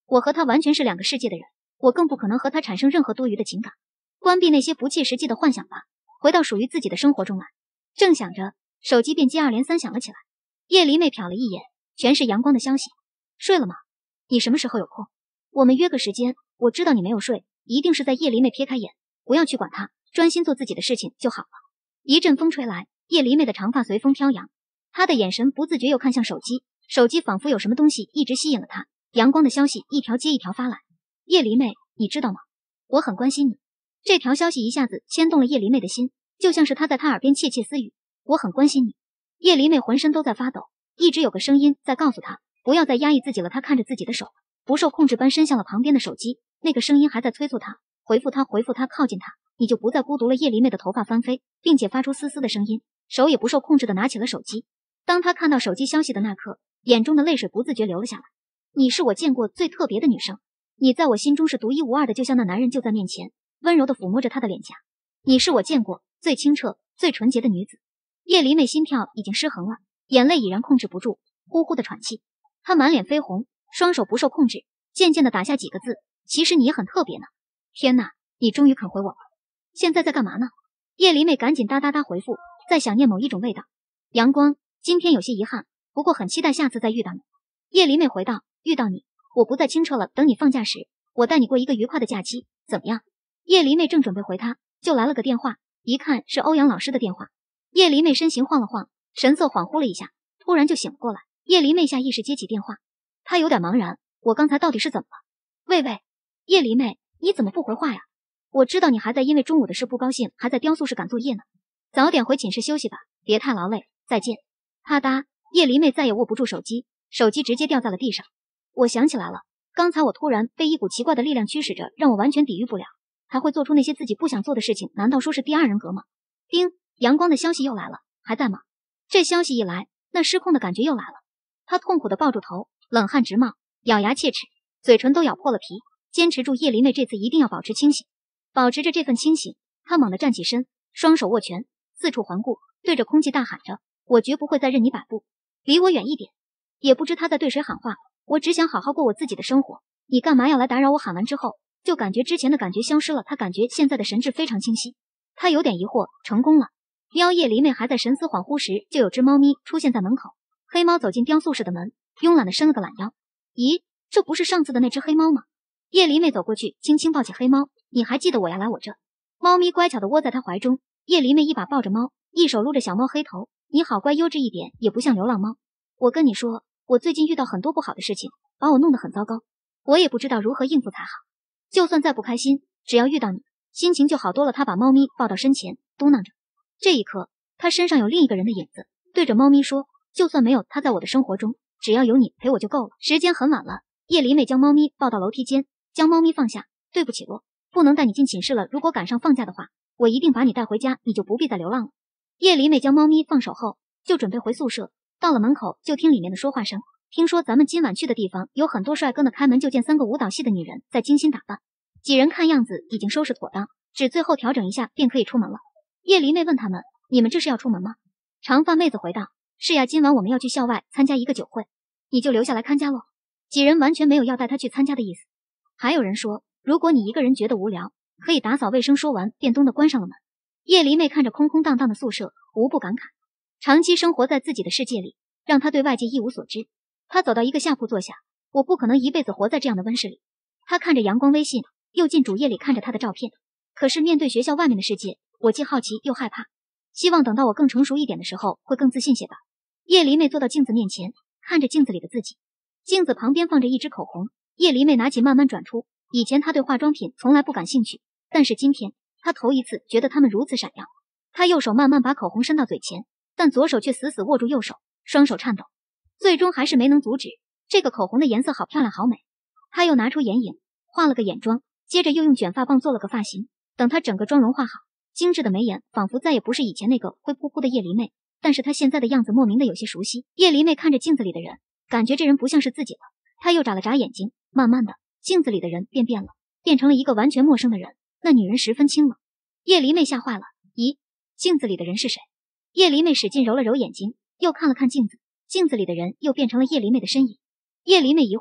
我和他完全是两个世界的人，我更不可能和他产生任何多余的情感。关闭那些不切实际的幻想吧，回到属于自己的生活中来。正想着，手机便接二连三响了起来。叶离妹瞟了一眼，全是阳光的消息。睡了吗？你什么时候有空？我们约个时间。我知道你没有睡，一定是在。叶离妹撇开眼，不要去管他，专心做自己的事情就好了。一阵风吹来，叶离妹的长发随风飘扬，她的眼神不自觉又看向手机，手机仿佛有什么东西一直吸引了她。阳光的消息一条接一条发来。叶离妹，你知道吗？我很关心你。这条消息一下子牵动了叶离妹的心，就像是她在她耳边窃窃私语。我很关心你。叶离妹浑身都在发抖，一直有个声音在告诉她，不要再压抑自己了。她看着自己的手，不受控制般伸向了旁边的手机，那个声音还在催促她，回复她，回复她，靠近她，你就不再孤独了。叶离妹的头发翻飞，并且发出嘶嘶的声音，手也不受控制的拿起了手机。当她看到手机消息的那刻，眼中的泪水不自觉流了下来。你是我见过最特别的女生，你在我心中是独一无二的，就像那男人就在面前，温柔地抚摸着她的脸颊。你是我见过最清澈、最纯洁的女子。叶离妹心跳已经失衡了，眼泪已然控制不住，呼呼的喘气。她满脸绯红，双手不受控制，渐渐地打下几个字：其实你也很特别呢。天哪，你终于肯回我了。现在在干嘛呢？叶离妹赶紧哒哒哒回复，在想念某一种味道。阳光，今天有些遗憾，不过很期待下次再遇到你。叶离妹回道，遇到你，我不再清澈了，等你放假时，我带你过一个愉快的假期，怎么样？叶离妹正准备回他，就来了个电话，一看是欧阳老师的电话。叶离妹身形晃了晃，神色恍惚了一下，突然就醒了过来。叶离妹下意识接起电话，她有点茫然，我刚才到底是怎么了？喂喂，叶离妹，你怎么不回话呀？我知道你还在因为中午的事不高兴，还在雕塑室赶作业呢。早点回寝室休息吧，别太劳累，再见。啪嗒，叶离妹再也握不住手机，手机直接掉在了地上。我想起来了，刚才我突然被一股奇怪的力量驱使着，让我完全抵御不了，还会做出那些自己不想做的事情，难道说是第二人格吗？叮，阳光的消息又来了，还在吗？这消息一来，那失控的感觉又来了。他痛苦地抱住头，冷汗直冒，咬牙切齿，嘴唇都咬破了皮，坚持住叶离妹这次一定要保持清醒。保持着这份清醒，他猛地站起身，双手握拳，四处环顾，对着空气大喊着，我绝不会再任你摆布，离我远一点。也不知他在对谁喊话，我只想好好过我自己的生活，你干嘛要来打扰我？喊完之后，就感觉之前的感觉消失了，他感觉现在的神智非常清晰。他有点疑惑，成功了。喵！叶离妹还在神思恍惚时，就有只猫咪出现在门口。黑猫走进雕塑室的门，慵懒地伸了个懒腰。咦，这不是上次的那只黑猫吗？叶离妹走过去，轻轻抱起黑猫，你还记得我呀？来我这。猫咪乖巧地窝在她怀中，叶离妹一把抱着猫，一手撸着小猫黑头，你好乖，优质一点，也不像流浪猫。我跟你说，我最近遇到很多不好的事情，把我弄得很糟糕，我也不知道如何应付才好。就算再不开心，只要遇到你，心情就好多了。她把猫咪抱到身前，嘟囔着。这一刻，她身上有另一个人的影子，对着猫咪说，就算没有他在我的生活中，只要有你陪我就够了。时间很晚了，叶离妹将猫咪抱到楼梯间，将猫咪放下。对不起洛，不能带你进寝室了，如果赶上放假的话，我一定把你带回家，你就不必再流浪了。叶离妹将猫咪放手后，就准备回宿舍。到了门口，就听里面的说话声，听说咱们今晚去的地方有很多帅哥呢。开门就见三个舞蹈系的女人在精心打扮，几人看样子已经收拾妥当，只最后调整一下便可以出门了。叶离妹问他们，你们这是要出门吗？长发妹子回道，是呀，今晚我们要去校外参加一个酒会，你就留下来看家喽。几人完全没有要带她去参加的意思。还有人说，如果你一个人觉得无聊，可以打扫卫生。说完便咚地关上了门。叶离妹看着空空荡荡的宿舍，无不感慨，长期生活在自己的世界里，让她对外界一无所知。她走到一个下铺坐下，我不可能一辈子活在这样的温室里。她看着阳光微信，又进主页里看着她的照片。可是面对学校外面的世界，我既好奇又害怕，希望等到我更成熟一点的时候，会更自信些吧。叶离妹坐到镜子面前，看着镜子里的自己，镜子旁边放着一支口红。叶离妹拿起慢慢转出。以前她对化妆品从来不感兴趣，但是今天她头一次觉得它们如此闪耀。她右手慢慢把口红伸到嘴前，但左手却死死握住右手，双手颤抖，最终还是没能阻止。这个口红的颜色好漂亮，好美。她又拿出眼影，画了个眼妆，接着又用卷发棒做了个发型。等她整个妆容画好，精致的眉眼仿佛再也不是以前那个灰扑扑的叶离妹，但是她现在的样子莫名的有些熟悉。叶离妹看着镜子里的人，感觉这人不像是自己了。她又眨了眨眼睛，慢慢的，镜子里的人变变了，变成了一个完全陌生的人。那女人十分轻冷。叶离妹吓坏了，咦，镜子里的人是谁？叶离妹使劲揉了揉眼睛，又看了看镜子，镜子里的人又变成了叶离妹的身影。叶离妹疑惑，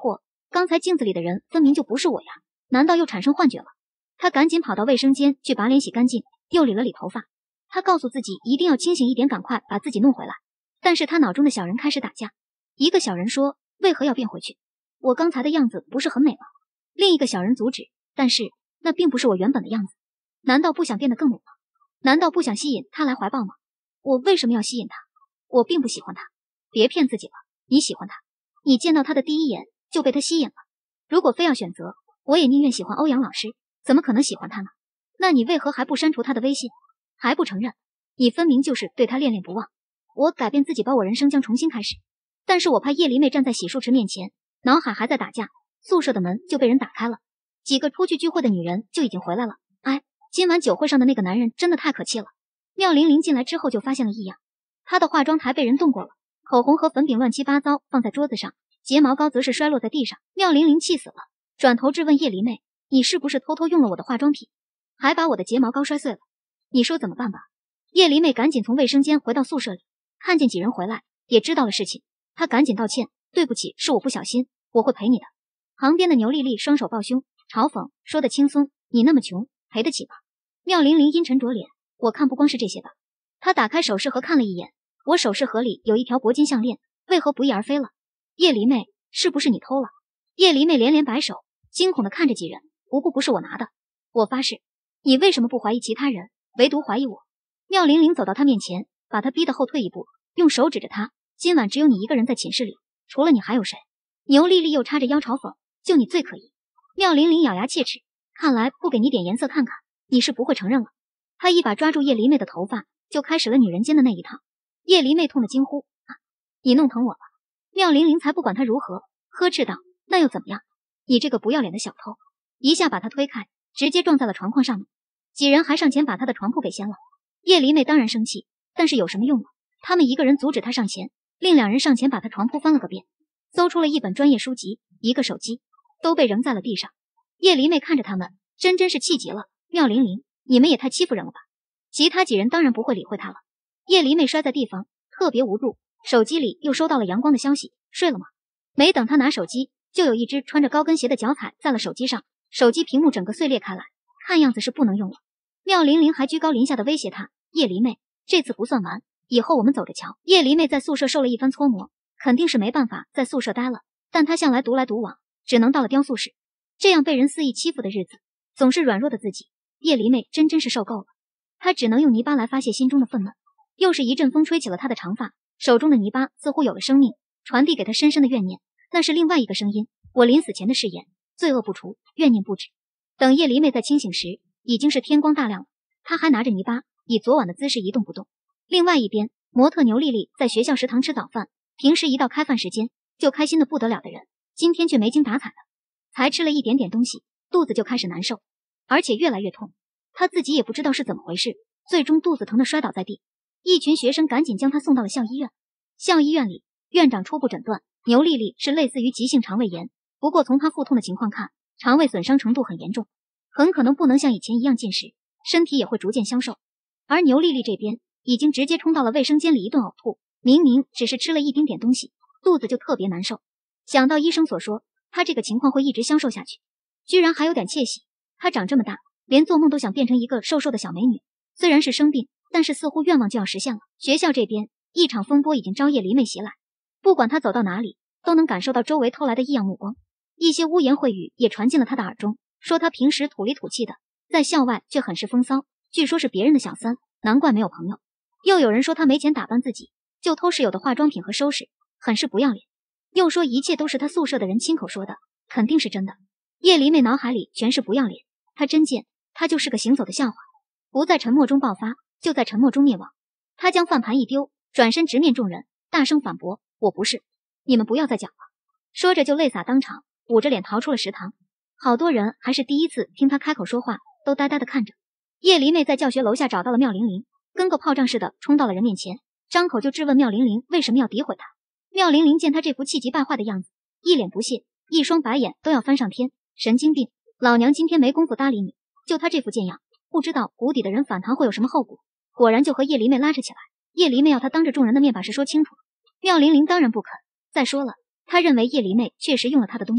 刚才镜子里的人分明就不是我呀，难道又产生幻觉了？他赶紧跑到卫生间去把脸洗干净，又理了理头发。他告诉自己一定要清醒一点，赶快把自己弄回来。但是他脑中的小人开始打架。一个小人说，为何要变回去？我刚才的样子不是很美吗？另一个小人阻止，但是那并不是我原本的样子。难道不想变得更美吗？难道不想吸引他来怀抱吗？我为什么要吸引他？我并不喜欢他。别骗自己了，你喜欢他，你见到他的第一眼就被他吸引了。如果非要选择，我也宁愿喜欢欧阳老师，怎么可能喜欢他呢？那你为何还不删除他的微信？还不承认？你分明就是对他恋恋不忘。我改变自己，把我人生将重新开始。但是我怕叶离妹站在洗漱池面前，脑海还在打架，宿舍的门就被人打开了，几个出去聚会的女人就已经回来了。哎，今晚酒会上的那个男人真的太可气了。妙玲玲进来之后就发现了异样，她的化妆台被人动过了，口红和粉饼乱七八糟放在桌子上，睫毛膏则是摔落在地上。妙玲玲气死了，转头质问叶离妹，你是不是偷偷用了我的化妆品，还把我的睫毛膏摔碎了？你说怎么办吧？叶离妹赶紧从卫生间回到宿舍里，看见几人回来，也知道了事情，她赶紧道歉，对不起，是我不小心，我会赔你的。旁边的牛丽丽双手抱胸，嘲讽说得轻松，你那么穷，赔得起吗？妙玲玲阴沉着脸，我看不光是这些吧。她打开首饰盒看了一眼，我首饰盒里有一条铂金项链，为何不翼而飞了？叶离妹，是不是你偷了？叶离妹连连摆手，惊恐地看着几人，不不不是我拿的，我发誓。你为什么不怀疑其他人，唯独怀疑我？妙玲玲走到他面前，把他逼得后退一步，用手指着他，今晚只有你一个人在寝室里，除了你还有谁？牛丽丽又叉着腰嘲讽，就你最可疑。妙玲玲咬牙切齿，看来不给你点颜色看看，你是不会承认了。她一把抓住叶离妹的头发，就开始了女人间的那一套。叶离妹痛得惊呼，啊，你弄疼我了。妙玲玲才不管她如何，呵斥道，那又怎么样？你这个不要脸的小偷，一下把她推开，直接撞在了床框上面。几人还上前把她的床铺给掀了。叶离妹当然生气，但是有什么用呢？他们一个人阻止她上前，另两人上前把她床铺翻了个遍，搜出了一本专业书籍，一个手机，都被扔在了地上。叶离妹看着他们，真真是气极了。妙玲玲，你们也太欺负人了吧！其他几人当然不会理会她了。叶离妹摔在地方，特别无助，手机里又收到了阳光的消息，睡了吗？没等她拿手机，就有一只穿着高跟鞋的脚踩在了手机上，手机屏幕整个碎裂开来，看样子是不能用了。妙玲玲还居高临下的威胁她，叶离妹，这次不算完，以后我们走着瞧。叶离妹在宿舍受了一番搓磨，肯定是没办法在宿舍待了，但她向来独来独往，只能到了雕塑室。这样被人肆意欺负的日子，总是软弱的自己，叶离妹真真是受够了。她只能用泥巴来发泄心中的愤懑。又是一阵风吹起了她的长发，手中的泥巴似乎有了生命，传递给她深深的怨念。那是另外一个声音，我临死前的誓言，罪恶不除，怨念不止。等叶离妹在清醒时，已经是天光大亮了，她还拿着泥巴，以昨晚的姿势一动不动。另外一边，模特牛丽丽在学校食堂吃早饭，平时一到开饭时间就开心的不得了的人，今天却没精打采的，才吃了一点点东西，肚子就开始难受，而且越来越痛。她自己也不知道是怎么回事，最终肚子疼得摔倒在地。一群学生赶紧将她送到了校医院。校医院里，院长初步诊断牛丽丽是类似于急性肠胃炎，不过从她腹痛的情况看，肠胃损伤程度很严重，很可能不能像以前一样进食，身体也会逐渐消瘦。而牛丽丽这边已经直接冲到了卫生间里一顿呕吐，明明只是吃了一丁点东西，肚子就特别难受。想到医生所说，她这个情况会一直消瘦下去，居然还有点窃喜。她长这么大，连做梦都想变成一个瘦瘦的小美女。虽然是生病，但是似乎愿望就要实现了。学校这边，一场风波已经招叶离妹袭来，不管她走到哪里，都能感受到周围偷来的异样目光。一些污言秽语也传进了她的耳中，说她平时土里土气的，在校外却很是风骚，据说是别人的小三，难怪没有朋友。又有人说她没钱打扮自己，就偷室友的化妆品和收拾，很是不要脸。又说一切都是她宿舍的人亲口说的，肯定是真的。叶离妹脑海里全是不要脸，她真贱，她就是个行走的笑话。不在沉默中爆发，就在沉默中灭亡。她将饭盘一丢，转身直面众人，大声反驳，我不是，你们不要再讲了。说着就泪洒当场，捂着脸逃出了食堂。好多人还是第一次听她开口说话，都呆呆地看着。叶离妹在教学楼下找到了妙玲玲，跟个炮仗似的冲到了人面前，张口就质问妙玲玲为什么要诋毁她。妙玲玲见她这副气急败坏的样子，一脸不屑，一双白眼都要翻上天，神经病，老娘今天没工夫搭理你，就她这副贱样，不知道谷底的人反弹会有什么后果。果然就和叶离妹拉扯起来，叶离妹要她当着众人的面把事说清楚。妙玲玲当然不肯，再说了，她认为叶离妹确实用了她的东西，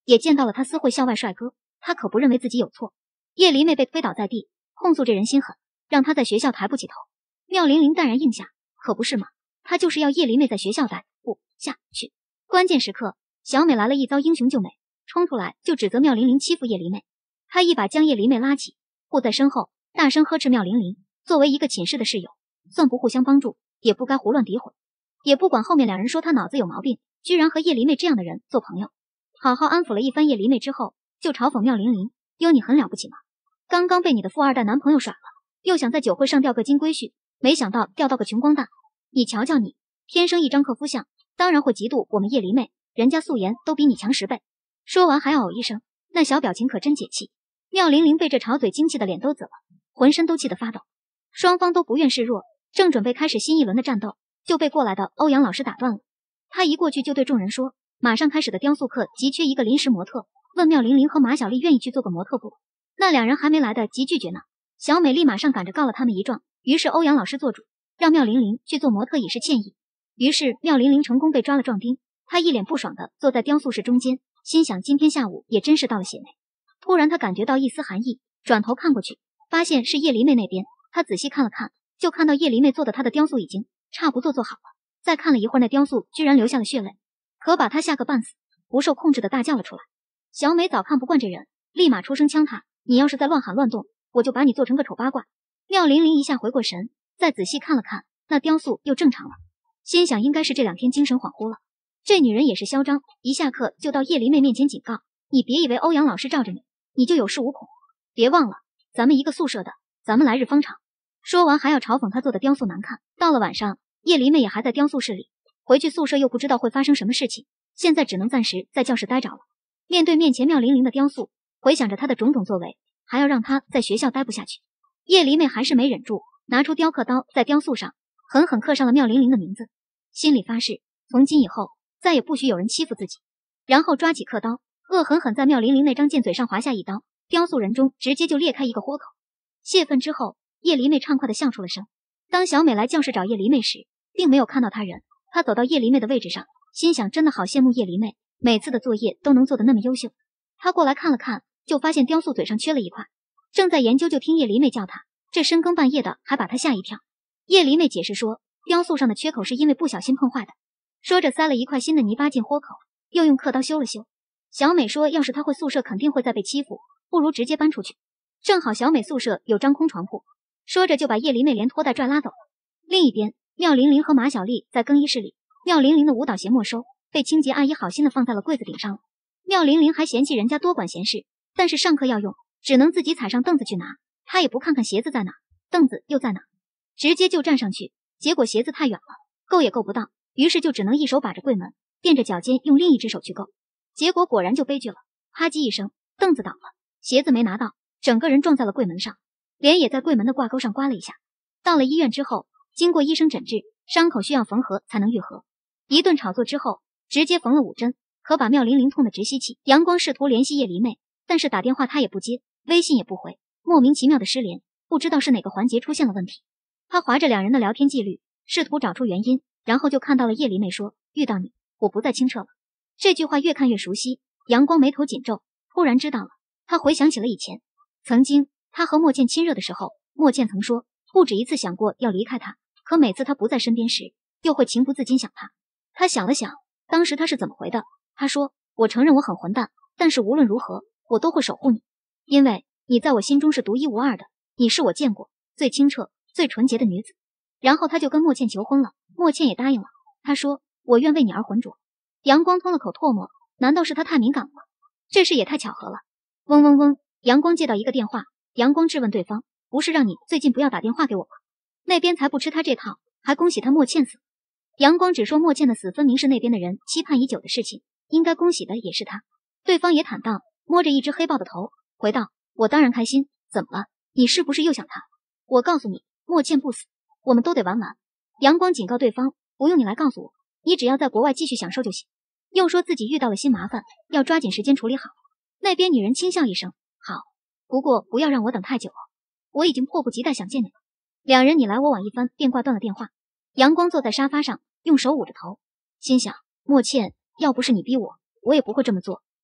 也见到了他私会校外帅哥，他可不认为自己有错。叶离妹被推倒在地，控诉这人心狠，让他在学校抬不起头。妙玲玲淡然应下，可不是吗？他就是要叶离妹在学校待不下去。关键时刻，小美来了一遭英雄救美，冲出来就指责妙玲玲欺负叶离妹。他一把将叶离妹拉起，护在身后，大声呵斥妙玲玲，作为一个寝室的室友，算不互相帮助，也不该胡乱诋毁。也不管后面两人说他脑子有毛病，居然和叶离妹这样的人做朋友。好好安抚了一番叶离妹之后，就嘲讽妙玲玲，哟，你很了不起吗？刚刚被你的富二代男朋友甩了，又想在酒会上钓个金龟婿，没想到钓到个穷光蛋。你瞧瞧你，天生一张克夫相，当然会嫉妒我们叶离妹，人家素颜都比你强十倍。说完还要呕一声，那小表情可真解气。妙玲玲被这吵嘴惊气的脸都紫了，浑身都气得发抖。双方都不愿示弱，正准备开始新一轮的战斗，就被过来的欧阳老师打断了。他一过去就对众人说，马上开始的雕塑课急缺一个临时模特，问妙玲玲和马小丽愿意去做个模特不？那两人还没来得及拒绝呢，小美丽马上赶着告了他们一状。于是欧阳老师做主，让妙玲玲去做模特以示歉意。于是妙玲玲成功被抓了壮丁，她一脸不爽的坐在雕塑室中间，心想今天下午也真是到了血霉。突然她感觉到一丝寒意，转头看过去，发现是叶离妹那边。她仔细看了看，就看到叶离妹做的她的雕塑已经差不多做好了。再看了一会儿，那雕塑居然流下了血泪，可把她吓个半死，不受控制的大叫了出来。小美早看不惯这人，立马出声呛他，你要是再乱喊乱动，我就把你做成个丑八怪。妙玲玲一下回过神，再仔细看了看，那雕塑又正常了，心想应该是这两天精神恍惚了。这女人也是嚣张，一下课就到叶离妹面前警告，你别以为欧阳老师罩着你，你就有恃无恐。别忘了，咱们一个宿舍的，咱们来日方长。说完还要嘲讽她做的雕塑难看。到了晚上，叶离妹也还在雕塑室里，回去宿舍又不知道会发生什么事情，现在只能暂时在教室待着了。面对面前妙玲玲的雕塑，回想着她的种种作为，还要让她在学校待不下去，叶离妹还是没忍住，拿出雕刻刀在雕塑上狠狠刻上了妙玲玲的名字，心里发誓从今以后再也不许有人欺负自己。然后抓起刻刀，恶狠狠在妙玲玲那张剑嘴上划下一刀，雕塑人中直接就裂开一个豁口。泄愤之后，叶离妹畅快地笑出了声。当小美来教室找叶离妹时，并没有看到她人。她走到叶离妹的位置上，心想真的好羡慕叶离妹，每次的作业都能做得那么优秀。她过来看了看，就发现雕塑嘴上缺了一块，正在研究，就听叶离妹叫她，这深更半夜的还把她吓一跳。叶离妹解释说，雕塑上的缺口是因为不小心碰坏的。说着塞了一块新的泥巴进豁口，又用刻刀修了修。小美说要是她回宿舍肯定会再被欺负，不如直接搬出去。正好小美宿舍有张空床铺，说着就把叶离妹连拖带拽拉走了。另一边，妙玲玲和马小丽在更衣室里，妙玲玲的舞蹈鞋没收，被清洁阿姨好心的放在了柜子顶上了。妙玲玲还嫌弃人家多管闲事，但是上课要用，只能自己踩上凳子去拿。她也不看看鞋子在哪，凳子又在哪，直接就站上去，结果鞋子太远了，够也够不到，于是就只能一手把着柜门，垫着脚尖用另一只手去够，结果果然就悲剧了，啪叽一声，凳子倒了，鞋子没拿到，整个人撞在了柜门上，脸也在柜门的挂钩上刮了一下。到了医院之后，经过医生诊治，伤口需要缝合才能愈合。一顿炒作之后，直接缝了五针，可把妙玲玲痛得直吸气。阳光试图联系叶离妹，但是打电话她也不接，微信也不回，莫名其妙的失联，不知道是哪个环节出现了问题。他划着两人的聊天记录，试图找出原因，然后就看到了叶离妹说，遇到你，我不再清澈了。这句话越看越熟悉，阳光眉头紧皱，突然知道了。他回想起了以前，曾经他和莫倩亲热的时候，莫倩曾说不止一次想过要离开他，可每次他不在身边时，又会情不自禁想他。他想了想，当时他是怎么回的？他说，我承认我很混蛋，但是无论如何，我都会守护你，因为你在我心中是独一无二的，你是我见过最清澈、最纯洁的女子。然后他就跟莫倩求婚了，莫倩也答应了。他说，我愿为你而浑浊。阳光吞了口唾沫，难道是他太敏感了？这事也太巧合了。嗡嗡嗡，阳光接到一个电话，阳光质问对方，不是让你最近不要打电话给我吗？那边才不吃他这套，还恭喜他莫倩死。阳光只说莫倩的死分明是那边的人期盼已久的事情，应该恭喜的也是他。对方也坦荡，摸着一只黑豹的头回道，我当然开心，怎么了？你是不是又想他？我告诉你，莫倩不死，我们都得玩完。阳光警告对方，不用你来告诉我，你只要在国外继续享受就行。又说自己遇到了新麻烦，要抓紧时间处理好。那边女人轻笑一声，好，不过不要让我等太久了，我已经迫不及待想见你了。两人你来我往一番，便挂断了电话。阳光坐在沙发上，用手捂着头，心想，莫倩，要不是你逼我，我也不会这么做。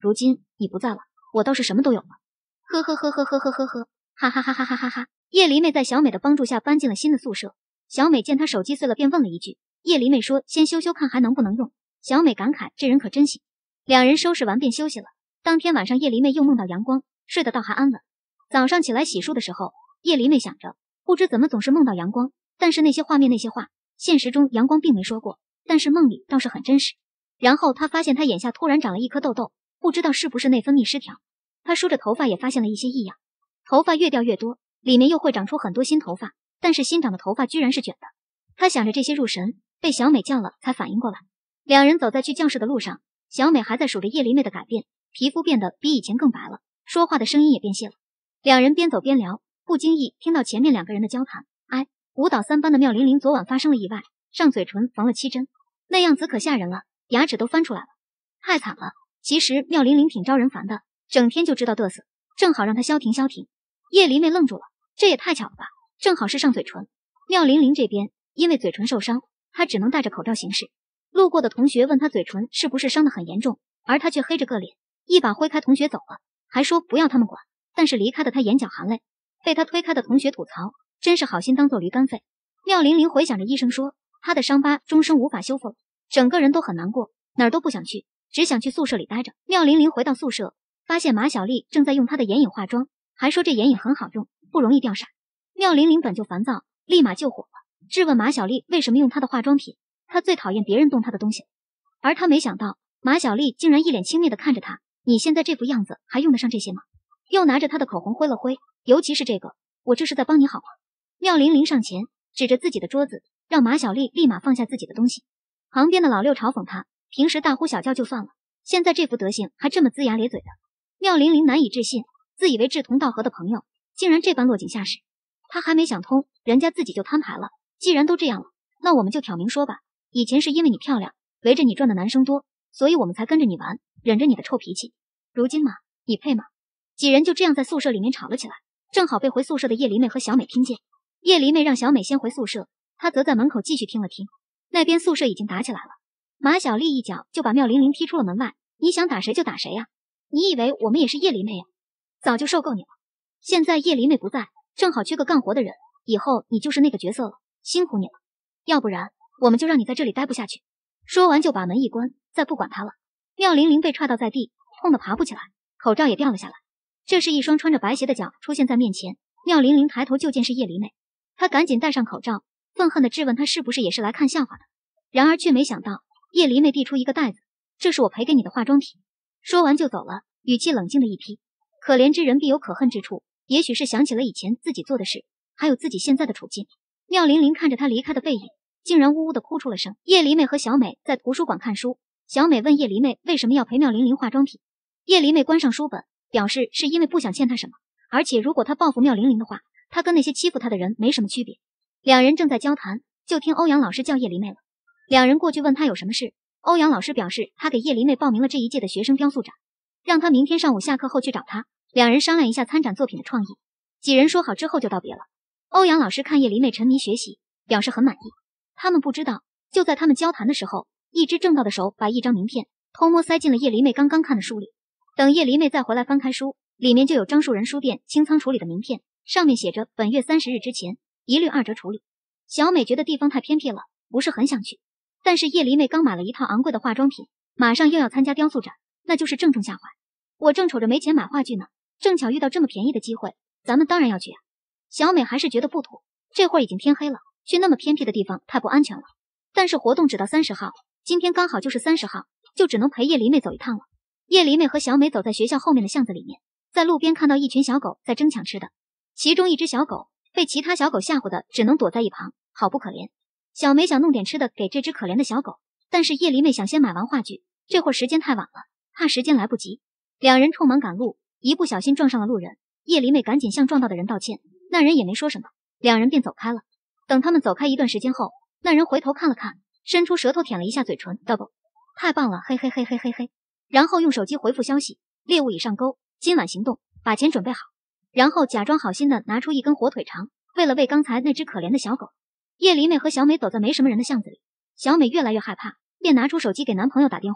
如今你不在了，我倒是什么都有了。呵呵呵呵呵呵呵呵，哈哈哈哈哈哈哈！叶离妹在小美的帮助下搬进了新的宿舍。小美见她手机碎了，便问了一句。叶离妹说先修修看还能不能用。小美感慨这人可真行。两人收拾完便休息了。当天晚上叶离妹又梦到阳光，睡得倒还安稳。早上起来洗漱的时候，叶离妹想着不知怎么总是梦到阳光，但是那些画面那些话，现实中阳光并没说过，但是梦里倒是很真实。然后她发现她眼下突然长了一颗痘痘，不知道是不是内分泌失调。她梳着头发也发现了一些异样，头发越掉越多，里面又会长出很多新头发，但是新长的头发居然是卷的。她想着这些入神，被小美叫了才反应过来。两人走在去教室的路上，小美还在数着叶离妹的改变，皮肤变得比以前更白了，说话的声音也变细了。两人边走边聊，不经意听到前面两个人的交谈。哎，舞蹈三班的妙玲玲昨晚发生了意外，上嘴唇缝了七针，那样子可吓人了，牙齿都翻出来了，太惨了。其实妙玲玲挺招人烦的，整天就知道嘚瑟，正好让她消停消停。叶离妹愣住了，这也太巧了吧，正好是上嘴唇。妙玲玲这边因为嘴唇受伤，她只能戴着口罩行事。路过的同学问她嘴唇是不是伤得很严重，而她却黑着个脸，一把挥开同学走了，还说不要他们管。但是离开的她眼角含泪，被她推开的同学吐槽，真是好心当做驴肝肺。妙玲玲回想着医生说她的伤疤终生无法修复了，整个人都很难过，哪儿都不想去，只想去宿舍里待着。妙玲玲回到宿舍，发现马小丽正在用她的眼影化妆，还说这眼影很好用，不容易掉色。妙玲玲本就烦躁，立马就火了，质问马小丽为什么用她的化妆品，她最讨厌别人动她的东西。而她没想到马小丽竟然一脸轻蔑地看着她，你现在这副样子还用得上这些吗？又拿着她的口红挥了挥，尤其是这个，我这是在帮你好吗？妙玲玲上前指着自己的桌子，让马小丽立马放下自己的东西。旁边的老六嘲讽她，平时大呼小叫就算了，现在这副德行还这么龇牙咧嘴的。妙玲玲难以置信，自以为志同道合的朋友竟然这般落井下石。她还没想通，人家自己就摊牌了，既然都这样了，那我们就挑明说吧，以前是因为你漂亮，围着你转的男生多，所以我们才跟着你玩，忍着你的臭脾气。如今嘛，你配吗？几人就这样在宿舍里面吵了起来，正好被回宿舍的叶离妹和小美听见。叶离妹让小美先回宿舍，她则在门口继续听了听。那边宿舍已经打起来了，马小丽一脚就把妙玲玲踢出了门外。你想打谁就打谁呀、啊？你以为我们也是叶离妹呀、啊？早就受够你了。现在叶离妹不在，正好缺个干活的人，以后你就是那个角色了，辛苦你了。要不然我们就让你在这里待不下去。说完就把门一关，再不管她了。妙玲玲被踹倒在地，痛得爬不起来，口罩也掉了下来。这是一双穿着白鞋的脚出现在面前，妙玲玲抬头就见是叶离妹，她赶紧戴上口罩，愤恨地质问她是不是也是来看笑话的。然而却没想到叶离妹递出一个袋子，这是我赔给你的化妆品。说完就走了，语气冷静的一批。可怜之人必有可恨之处，也许是想起了以前自己做的事，还有自己现在的处境。妙玲玲看着她离开的背影，竟然呜呜地哭出了声。叶离妹和小美在图书馆看书，小美问叶离妹为什么要陪妙玲玲化妆品。叶离妹关上书本，表示是因为不想欠她什么，而且如果她报复妙玲玲的话，她跟那些欺负她的人没什么区别。两人正在交谈，就听欧阳老师叫叶离妹了。两人过去问她有什么事，欧阳老师表示他给叶离妹报名了这一届的学生雕塑展，让她明天上午下课后去找他，两人商量一下参展作品的创意。几人说好之后就道别了。欧阳老师看叶离妹沉迷学习，表示很满意。他们不知道，就在他们交谈的时候，一只正道的手把一张名片偷摸塞进了叶离妹刚刚看的书里。等叶离妹再回来翻开书，里面就有张树人书店清仓处理的名片，上面写着本月三十日之前一律二折处理。小美觉得地方太偏僻了，不是很想去，但是叶离妹刚买了一套昂贵的化妆品，马上又要参加雕塑展，那就是正中下怀。我正瞅着没钱买话剧呢，正巧遇到这么便宜的机会，咱们当然要去啊。小美还是觉得不妥，这会儿已经天黑了，去那么偏僻的地方太不安全了。但是活动只到三十号，今天刚好就是三十号，就只能陪叶离妹走一趟了。叶离妹和小美走在学校后面的巷子里面，在路边看到一群小狗在争抢吃的，其中一只小狗被其他小狗吓唬的只能躲在一旁，好不可怜。小美想弄点吃的给这只可怜的小狗，但是叶离妹想先买完话剧，这会儿时间太晚了，怕时间来不及。两人匆忙赶路，一不小心撞上了路人，叶离妹赶紧向撞到的人道歉，那人也没说什么，两人便走开了。等他们走开一段时间后，那人回头看了看，伸出舌头舔了一下嘴唇 double 太棒了，嘿嘿嘿嘿嘿嘿，然后用手机回复消息，猎物已上钩，今晚行动，把钱准备好。然后假装好心的拿出一根火腿肠，为了喂刚才那只可怜的小狗。叶离妹和小美走在没什么人的巷子里，小美越来越害怕，便拿出手机给男朋友打电话，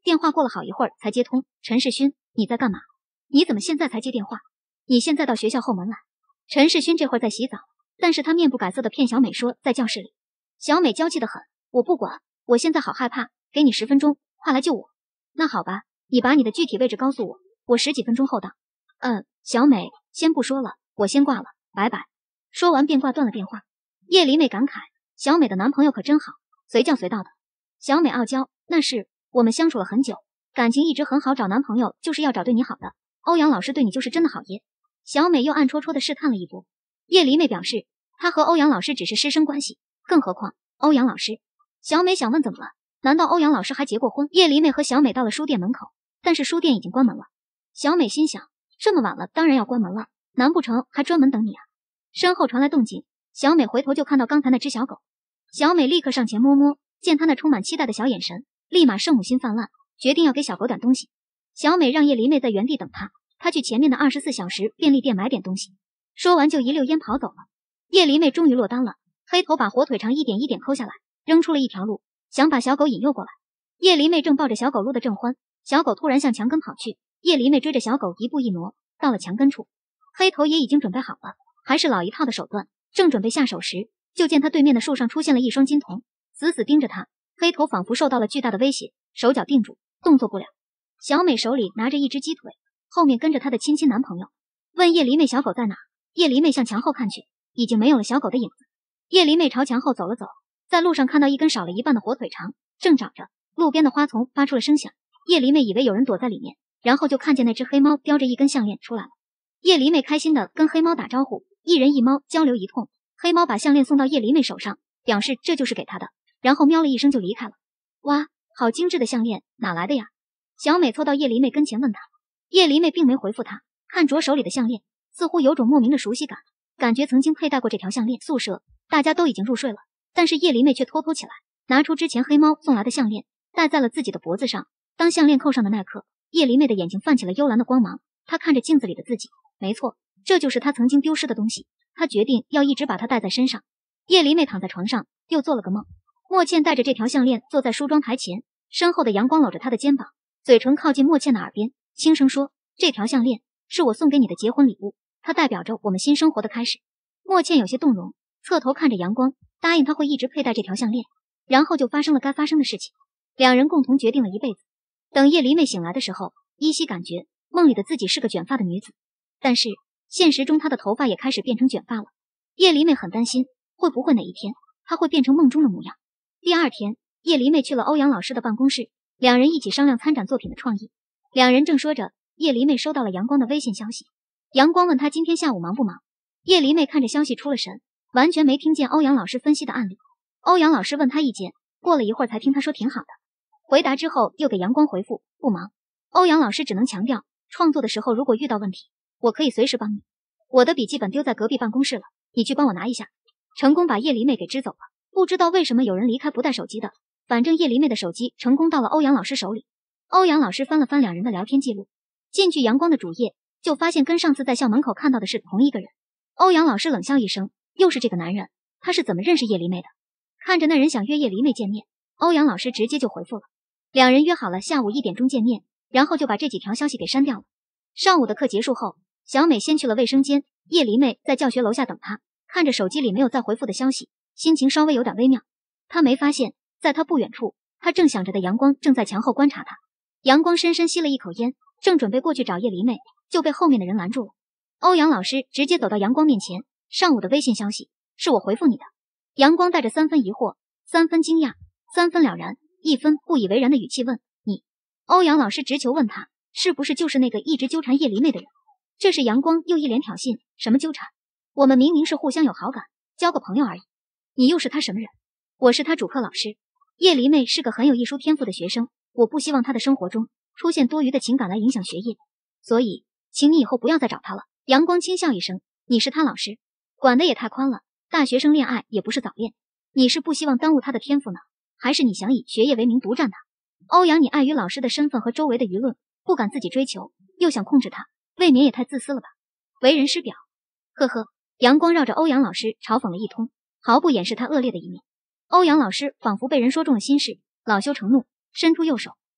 电话过了好一会儿才接通。陈世勋，你在干嘛？你怎么现在才接电话？你现在到学校后门来。陈世勋这会儿在洗澡，但是他面不改色的骗小美说在教室里。小美娇气得很，我不管，我现在好害怕，给你十分钟，快来救我。那好吧，你把你的具体位置告诉我，我十几分钟后到。嗯，小美，先不说了，我先挂了，拜拜。说完便挂断了电话。叶离美感慨，小美的男朋友可真好，随叫随到的。小美傲娇，那是，我们相处了很久，感情一直很好，找男朋友就是要找对你好的。欧阳老师对你就是真的好耶。小美又暗戳戳的试探了一波。叶离美表示，她和欧阳老师只是师生关系，更何况欧阳老师。小美想问怎么了？难道欧阳老师还结过婚？叶离美和小美到了书店门口，但是书店已经关门了。小美心想，这么晚了，当然要关门了，难不成还专门等你啊？身后传来动静，小美回头就看到刚才那只小狗。小美立刻上前摸摸，见他那充满期待的小眼神，立马圣母心泛滥，决定要给小狗点东西。小美让叶离美在原地等她，她去前面的二十四小时便利店买点东西。说完就一溜烟跑走了。叶离美终于落单了，黑头把火腿肠一点一点抠下来，扔出了一条路，想把小狗引诱过来。叶离美正抱着小狗撸得正欢，小狗突然向墙根跑去，叶离美追着小狗一步一挪，到了墙根处，黑头也已经准备好了，还是老一套的手段，正准备下手时，就见他对面的树上出现了一双金瞳，死死盯着他。黑头仿佛受到了巨大的威胁，手脚定住，动作不了。小美手里拿着一只鸡腿，后面跟着她的亲亲男朋友，问叶离美小狗在哪？叶离美向墙后看去，已经没有了小狗的影子。叶离美朝墙后走了走，在路上看到一根少了一半的火腿肠，正找着，路边的花丛发出了声响。叶离美以为有人躲在里面，然后就看见那只黑猫叼着一根项链出来了。叶离美开心的跟黑猫打招呼，一人一猫交流一通。黑猫把项链送到叶离美手上，表示这就是给她的，然后喵了一声就离开了。哇，好精致的项链，哪来的呀？小美凑到叶离美跟前问她。叶离美并没回复她，看着手里的项链，似乎有种莫名的熟悉感，感觉曾经佩戴过这条项链。宿舍大家都已经入睡了，但是叶离美却偷偷起来，拿出之前黑猫送来的项链，戴在了自己的脖子上。当项链扣上的那刻，叶离美的眼睛泛起了幽蓝的光芒，她看着镜子里的自己，没错，这就是她曾经丢失的东西。她决定要一直把它戴在身上。叶离美躺在床上，又做了个梦。莫倩带着这条项链坐在梳妆台前，身后的阳光搂着她的肩膀，嘴唇靠近莫倩的耳边，轻声说：“这条项链是我送给你的结婚礼物，它代表着我们新生活的开始。”莫倩有些动容，侧头看着阳光，答应他会一直佩戴这条项链。然后就发生了该发生的事情，两人共同决定了一辈子。等叶离美醒来的时候，依稀感觉梦里的自己是个卷发的女子，但是现实中她的头发也开始变成卷发了。叶离美很担心，会不会哪一天她会变成梦中的模样。第二天，叶离美去了欧阳老师的办公室，两人一起商量参展作品的创意。两人正说着，叶离美收到了阳光的微信消息。阳光问她今天下午忙不忙。叶离美看着消息出了神，完全没听见欧阳老师分析的案例。欧阳老师问她意见，过了一会儿才听她说挺好的。回答之后又给阳光回复不忙。欧阳老师只能强调，创作的时候如果遇到问题，我可以随时帮你。我的笔记本丢在隔壁办公室了，你去帮我拿一下。成功把叶离美给支走了。不知道为什么有人离开不带手机的，反正叶离美的手机成功到了欧阳老师手里。欧阳老师翻了翻两人的聊天记录，进去阳光的主页，就发现跟上次在校门口看到的是同一个人。欧阳老师冷笑一声，又是这个男人，他是怎么认识叶离美的？看着那人想约叶离美见面，欧阳老师直接就回复了。两人约好了下午一点钟见面，然后就把这几条消息给删掉了。上午的课结束后，小美先去了卫生间，叶离美在教学楼下等她，看着手机里没有再回复的消息，心情稍微有点微妙。她没发现，在她不远处，她正想着的阳光正在墙后观察她。阳光深深吸了一口烟，正准备过去找叶离美，就被后面的人拦住了。欧阳老师直接走到阳光面前，上午的微信消息是我回复你的。阳光带着三分疑惑，三分惊讶，三分了然，一分不以为然的语气问你。欧阳老师直球问他是不是就是那个一直纠缠叶离美的人。这是阳光又一脸挑衅，什么纠缠？我们明明是互相有好感，交个朋友而已，你又是他什么人？我是他主课老师。叶离美是个很有艺术天赋的学生，我不希望他的生活中出现多余的情感来影响学业，所以请你以后不要再找他了。阳光轻笑一声，你是他老师，管得也太宽了，大学生恋爱也不是早恋，你是不希望耽误他的天赋呢，还是你想以学业为名独占他？欧阳，你碍于老师的身份和周围的舆论，不敢自己追求，又想控制他，未免也太自私了吧，为人师表。呵呵，阳光绕着欧阳老师嘲讽了一通，毫不掩饰他恶劣的一面。欧阳老师仿佛被人说中了心事，恼羞成怒，伸出右手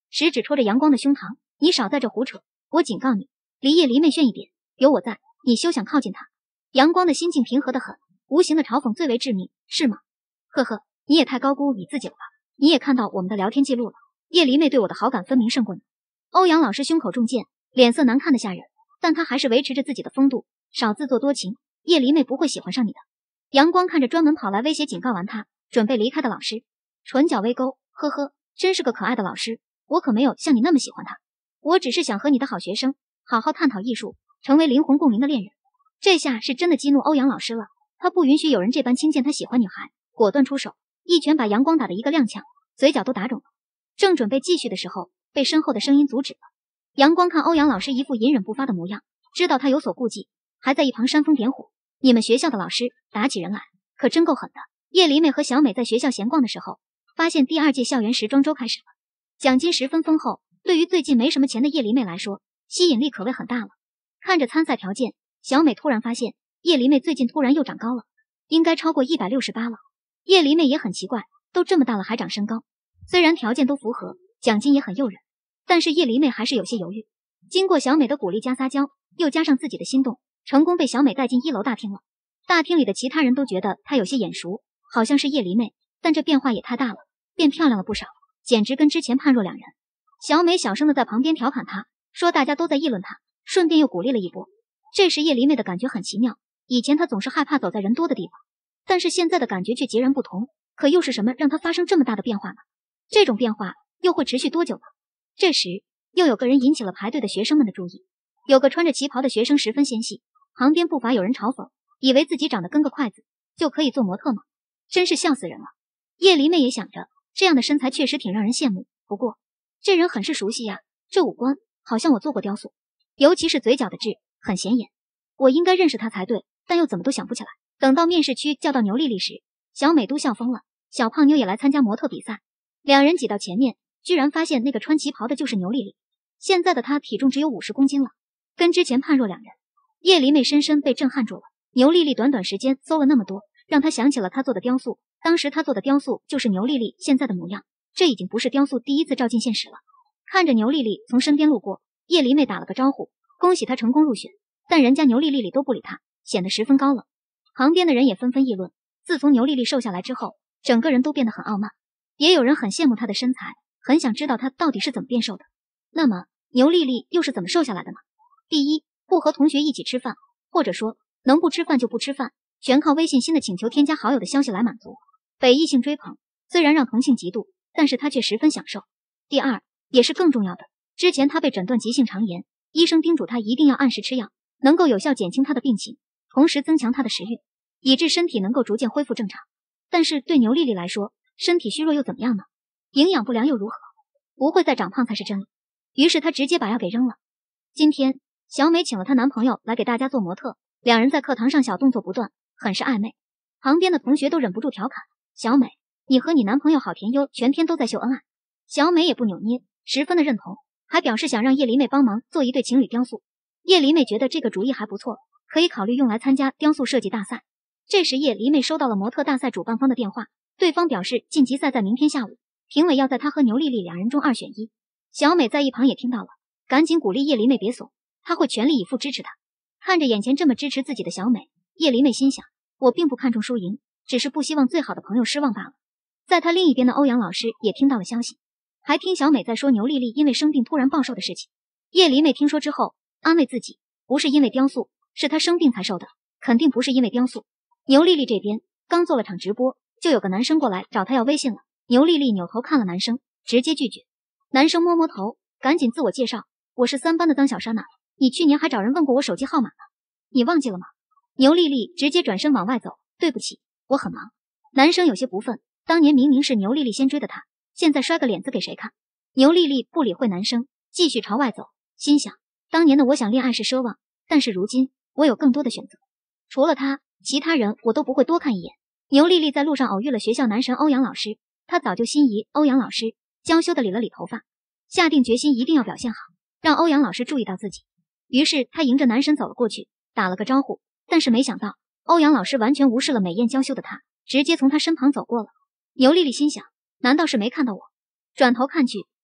食指戳着阳光的胸膛，你少在这胡扯，我警告你，离叶离妹远一点，有我在，你休想靠近她。阳光的心境平和得很，无形的嘲讽最为致命，是吗？呵呵，你也太高估你自己了吧？你也看到我们的聊天记录了，叶离妹对我的好感分明胜过你。欧阳老师胸口中箭，脸色难看的吓人，但他还是维持着自己的风度，少自作多情，叶离妹不会喜欢上你的。阳光看着专门跑来威胁警告完他，准备离开的老师，唇角微勾，呵呵，真是个可爱的老师，我可没有像你那么喜欢他，我只是想和你的好学生好好探讨艺术，成为灵魂共鸣的恋人。这下是真的激怒欧阳老师了，他不允许有人这般轻贱他喜欢女孩，果断出手，一拳把阳光打得一个踉跄，嘴角都打肿了。正准备继续的时候，被身后的声音阻止了。阳光看欧阳老师一副隐忍不发的模样，知道他有所顾忌，还在一旁煽风点火。你们学校的老师打起人来可真够狠的。叶离妹和小美在学校闲逛的时候，发现第二届校园时装周开始了，奖金十分丰厚，对于最近没什么钱的叶离妹来说，吸引力可谓很大了。看着参赛条件，小美突然发现叶离妹最近突然又长高了，应该超过一百六十八了。叶离妹也很奇怪，都这么大了还长身高，虽然条件都符合，奖金也很诱人，但是叶离妹还是有些犹豫。经过小美的鼓励加撒娇，又加上自己的心动，成功被小美带进一楼大厅了。大厅里的其他人都觉得她有些眼熟，好像是叶离妹，但这变化也太大了，变漂亮了不少，简直跟之前判若两人。小美小声的在旁边调侃她，说大家都在议论她，顺便又鼓励了一波。这时叶离妹的感觉很奇妙，以前她总是害怕走在人多的地方，但是现在的感觉却截然不同。可又是什么让她发生这么大的变化呢？这种变化又会持续多久呢？这时又有个人引起了排队的学生们的注意。有个穿着旗袍的学生十分纤细，旁边不乏有人嘲讽，以为自己长得跟个筷子就可以做模特吗？真是笑死人了。叶离妹也想着，这样的身材确实挺让人羡慕，不过这人很是熟悉呀，这五官好像我做过雕塑，尤其是嘴角的痣很显眼，我应该认识他才对，但又怎么都想不起来。等到面试区叫到牛丽丽时，小美都笑疯了，小胖妞也来参加模特比赛，两人挤到前面，居然发现那个穿旗袍的就是牛丽丽。现在的她体重只有五十公斤了，跟之前判若两人。叶离妹深深被震撼住了，牛丽丽短短时间搜了那么多，让她想起了她做的雕塑，当时她做的雕塑就是牛丽丽现在的模样，这已经不是雕塑第一次照进现实了。看着牛丽丽从身边路过，叶离妹打了个招呼，恭喜她成功入选，但人家牛丽丽都不理她，显得十分高冷。旁边的人也纷纷议论，自从牛丽丽瘦下来之后，整个人都变得很傲慢，也有人很羡慕她的身材，很想知道她到底是怎么变瘦的。那么牛丽丽又是怎么瘦下来的呢？第一，不和同学一起吃饭，或者说能不吃饭就不吃饭，全靠微信新的请求添加好友的消息来满足，被异性追捧，虽然让同性嫉妒，但是她却十分享受。第二，也是更重要的，之前她被诊断急性肠炎，医生叮嘱她一定要按时吃药，能够有效减轻她的病情，同时增强她的食欲，以致身体能够逐渐恢复正常。但是对牛丽丽来说，身体虚弱又怎么样呢？营养不良又如何？不会再长胖才是真理。于是她直接把药给扔了。今天小美请了她男朋友来给大家做模特，两人在课堂上小动作不断，很是暧昧。旁边的同学都忍不住调侃，小美，你和你男朋友好甜哟，全天都在秀恩爱。小美也不扭捏，十分的认同，还表示想让叶离妹帮忙做一对情侣雕塑。叶离妹觉得这个主意还不错，可以考虑用来参加雕塑设计大赛。这时叶离妹收到了模特大赛主办方的电话，对方表示晋级赛在明天下午，评委要在她和牛丽丽两人中二选一。小美在一旁也听到了，赶紧鼓励叶离妹别怂，她会全力以赴支持她。看着眼前这么支持自己的小美，叶离妹心想，我并不看重输赢，只是不希望最好的朋友失望罢了。在她另一边的欧阳老师也听到了消息，还听小美在说牛丽丽因为生病突然暴瘦的事情。叶离妹听说之后安慰自己，不是因为雕塑，是她生病才瘦的，肯定不是因为雕塑。牛丽丽这边刚做了场直播，就有个男生过来找她要微信了。牛丽丽扭头看了男生，直接拒绝。男生摸摸头，赶紧自我介绍，我是三班的当小莎呢，你去年还找人问过我手机号码呢，你忘记了吗？牛丽丽直接转身往外走，对不起，我很忙。男生有些不忿，当年明明是牛丽丽先追的他，现在摔个脸子给谁看？牛丽丽不理会男生，继续朝外走，心想，当年的我想恋爱是奢望，但是如今我有更多的选择，除了他，其他人我都不会多看一眼。牛丽丽在路上偶遇了学校男神欧阳老师，她早就心仪欧阳老师，娇羞的理了理头发，下定决心一定要表现好，让欧阳老师注意到自己。于是她迎着男神走了过去，打了个招呼，但是没想到欧阳老师完全无视了美艳娇羞的她，直接从她身旁走过了。牛丽丽心想，难道是没看到我？转头看去，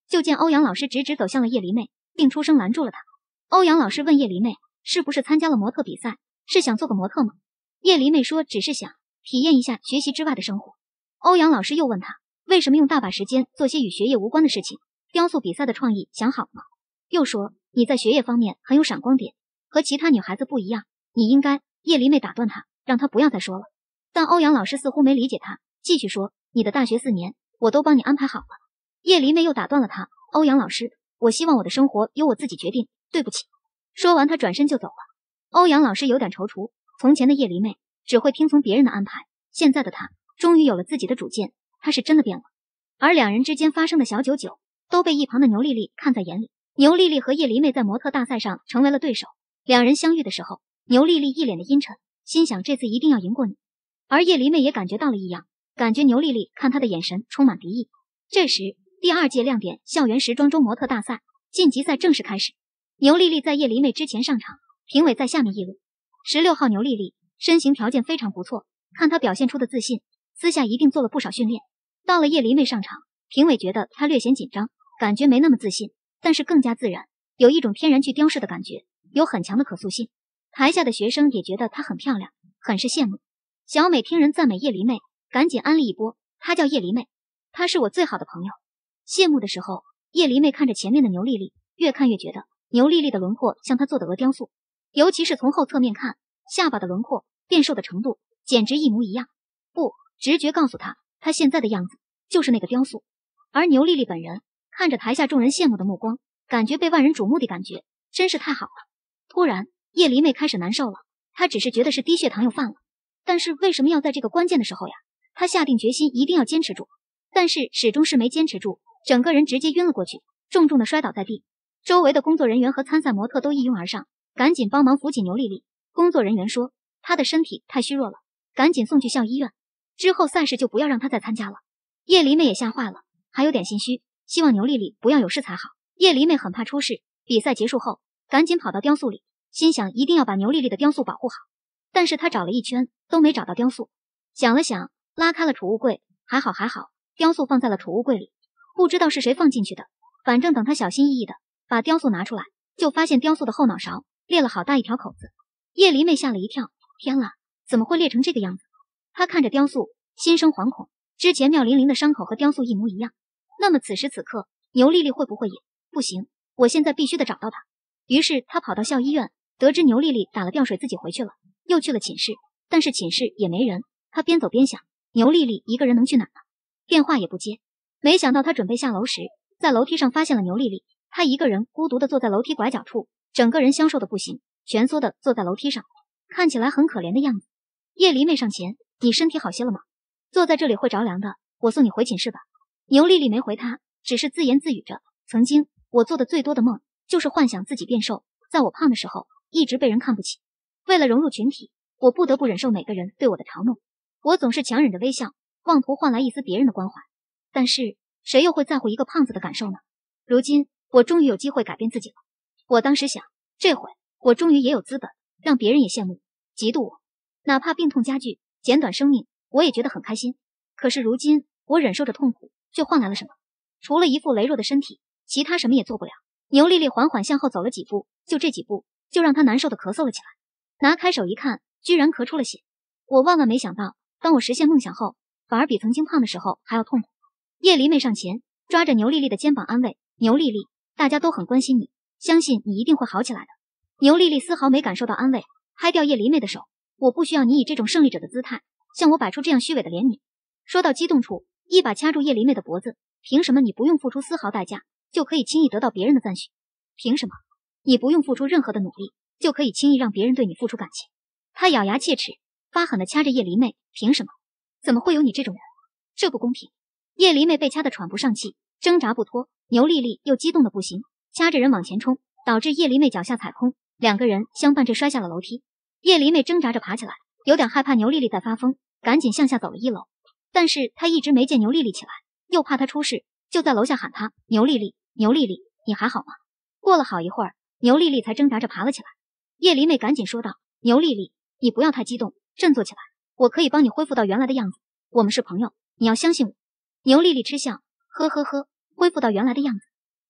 就见欧阳老师直直走向了叶离妹，并出声拦住了她。欧阳老师问叶离妹，是不是参加了模特比赛，是想做个模特吗？叶离妹说只是想体验一下学习之外的生活。欧阳老师又问她，为什么用大把时间做些与学业无关的事情？雕塑比赛的创意想好了吗？又说你在学业方面很有闪光点，和其他女孩子不一样，你应该……叶离妹打断她，让她不要再说了。但欧阳老师似乎没理解她，继续说，你的大学四年我都帮你安排好了。叶离妹又打断了她，欧阳老师，我希望我的生活由我自己决定，对不起。说完她转身就走了。欧阳老师有点踌躇，从前的叶离妹只会听从别人的安排，现在的她终于有了自己的主见，她是真的变了。而两人之间发生的小九九都被一旁的牛丽丽看在眼里。牛丽丽和叶离妹在模特大赛上成为了对手，两人相遇的时候，牛丽丽一脸的阴沉，心想这次一定要赢过你。而叶离妹也感觉到了异样，感觉牛丽丽看她的眼神充满敌意。这时，第二届亮点校园时装周模特大赛晋级赛正式开始。牛丽丽在叶离妹之前上场，评委在下面议论：十六号牛丽丽身形条件非常不错，看她表现出的自信，私下一定做了不少训练。到了叶离妹上场，评委觉得她略显紧张，感觉没那么自信，但是更加自然，有一种天然去雕饰的感觉，有很强的可塑性。台下的学生也觉得她很漂亮，很是羡慕。小美听人赞美叶离妹，赶紧安利一波，她叫叶离妹，她是我最好的朋友。谢幕的时候，叶离妹看着前面的牛丽丽，越看越觉得牛丽丽的轮廓像她做的鹅雕塑，尤其是从后侧面看，下巴的轮廓变瘦的程度简直一模一样。不，直觉告诉她，她现在的样子就是那个雕塑。而牛丽丽本人看着台下众人羡慕的目光，感觉被万人瞩目的感觉真是太好了。突然叶离妹开始难受了，她只是觉得是低血糖又犯了，但是为什么要在这个关键的时候呀？她下定决心一定要坚持住，但是始终是没坚持住，整个人直接晕了过去，重重的摔倒在地。周围的工作人员和参赛模特都一拥而上，赶紧帮忙扶起牛丽丽。工作人员说她的身体太虚弱了，赶紧送去校医院，之后赛事就不要让她再参加了。叶离妹也吓坏了，还有点心虚，希望牛丽丽不要有事才好。叶离妹很怕出事，比赛结束后赶紧跑到雕塑里，心想一定要把牛丽丽的雕塑保护好。但是她找了一圈都没找到雕塑，想了想，拉开了储物柜，还好还好，雕塑放在了储物柜里，不知道是谁放进去的。反正等她小心翼翼的把雕塑拿出来，就发现雕塑的后脑勺裂了好大一条口子。叶离妹吓了一跳，天啦，怎么会裂成这个样子？她看着雕塑，心生惶恐，之前妙玲玲的伤口和雕塑一模一样，那么此时此刻牛丽丽会不会也……不行，我现在必须得找到她。于是她跑到校医院，得知牛丽丽打了吊水自己回去了，又去了寝室，但是寝室也没人。她边走边想，牛丽丽一个人能去哪呢？电话也不接。没想到她准备下楼时，在楼梯上发现了牛丽丽，她一个人孤独的坐在楼梯拐角处，整个人消瘦的不行，蜷缩的坐在楼梯上，看起来很可怜的样子。叶离妹上前，你身体好些了吗？坐在这里会着凉的，我送你回寝室吧。牛丽丽没回她，只是自言自语着，曾经我做的最多的梦就是幻想自己变瘦，在我胖的时候一直被人看不起，为了融入群体，我不得不忍受每个人对我的嘲弄，我总是强忍着微笑，妄图换来一丝别人的关怀。但是谁又会在乎一个胖子的感受呢？如今我终于有机会改变自己了。我当时想，这回我终于也有资本让别人也羡慕嫉妒我，哪怕病痛加剧，减短生命，我也觉得很开心。可是如今我忍受着痛苦，却换来了什么？除了一副羸弱的身体，其他什么也做不了。牛丽丽缓缓向后走了几步，就这几步就让她难受的咳嗽了起来，拿开手一看，居然咳出了血。我万万没想到，当我实现梦想后，反而比曾经胖的时候还要痛苦。叶离妹上前抓着牛丽丽的肩膀安慰，牛丽丽，大家都很关心你，相信你一定会好起来的。牛丽丽丝毫没感受到安慰，拍掉叶离妹的手，我不需要你以这种胜利者的姿态向我摆出这样虚伪的怜悯。说到激动处，一把掐住叶离妹的脖子，凭什么你不用付出丝毫代价就可以轻易得到别人的赞许？凭什么你不用付出任何的努力就可以轻易让别人对你付出感情？她咬牙切齿，发狠地掐着叶离妹，凭什么？怎么会有你这种人？这不公平！叶离妹被掐得喘不上气，挣扎不脱，牛丽丽又激动的不行，掐着人往前冲，导致叶离妹脚下踩空，两个人相伴着摔下了楼梯。叶离妹挣扎着爬起来，有点害怕牛丽丽在发疯，赶紧向下走了一楼。但是她一直没见牛丽丽起来，又怕她出事，就在楼下喊她，牛丽丽，牛丽丽，你还好吗？过了好一会儿，牛丽丽才挣扎着爬了起来。叶离妹赶紧说道，牛丽丽，你不要太激动，振作起来，我可以帮你恢复到原来的样子，我们是朋友，你要相信我。牛丽丽嗤笑，呵呵呵，恢复到原来的样子，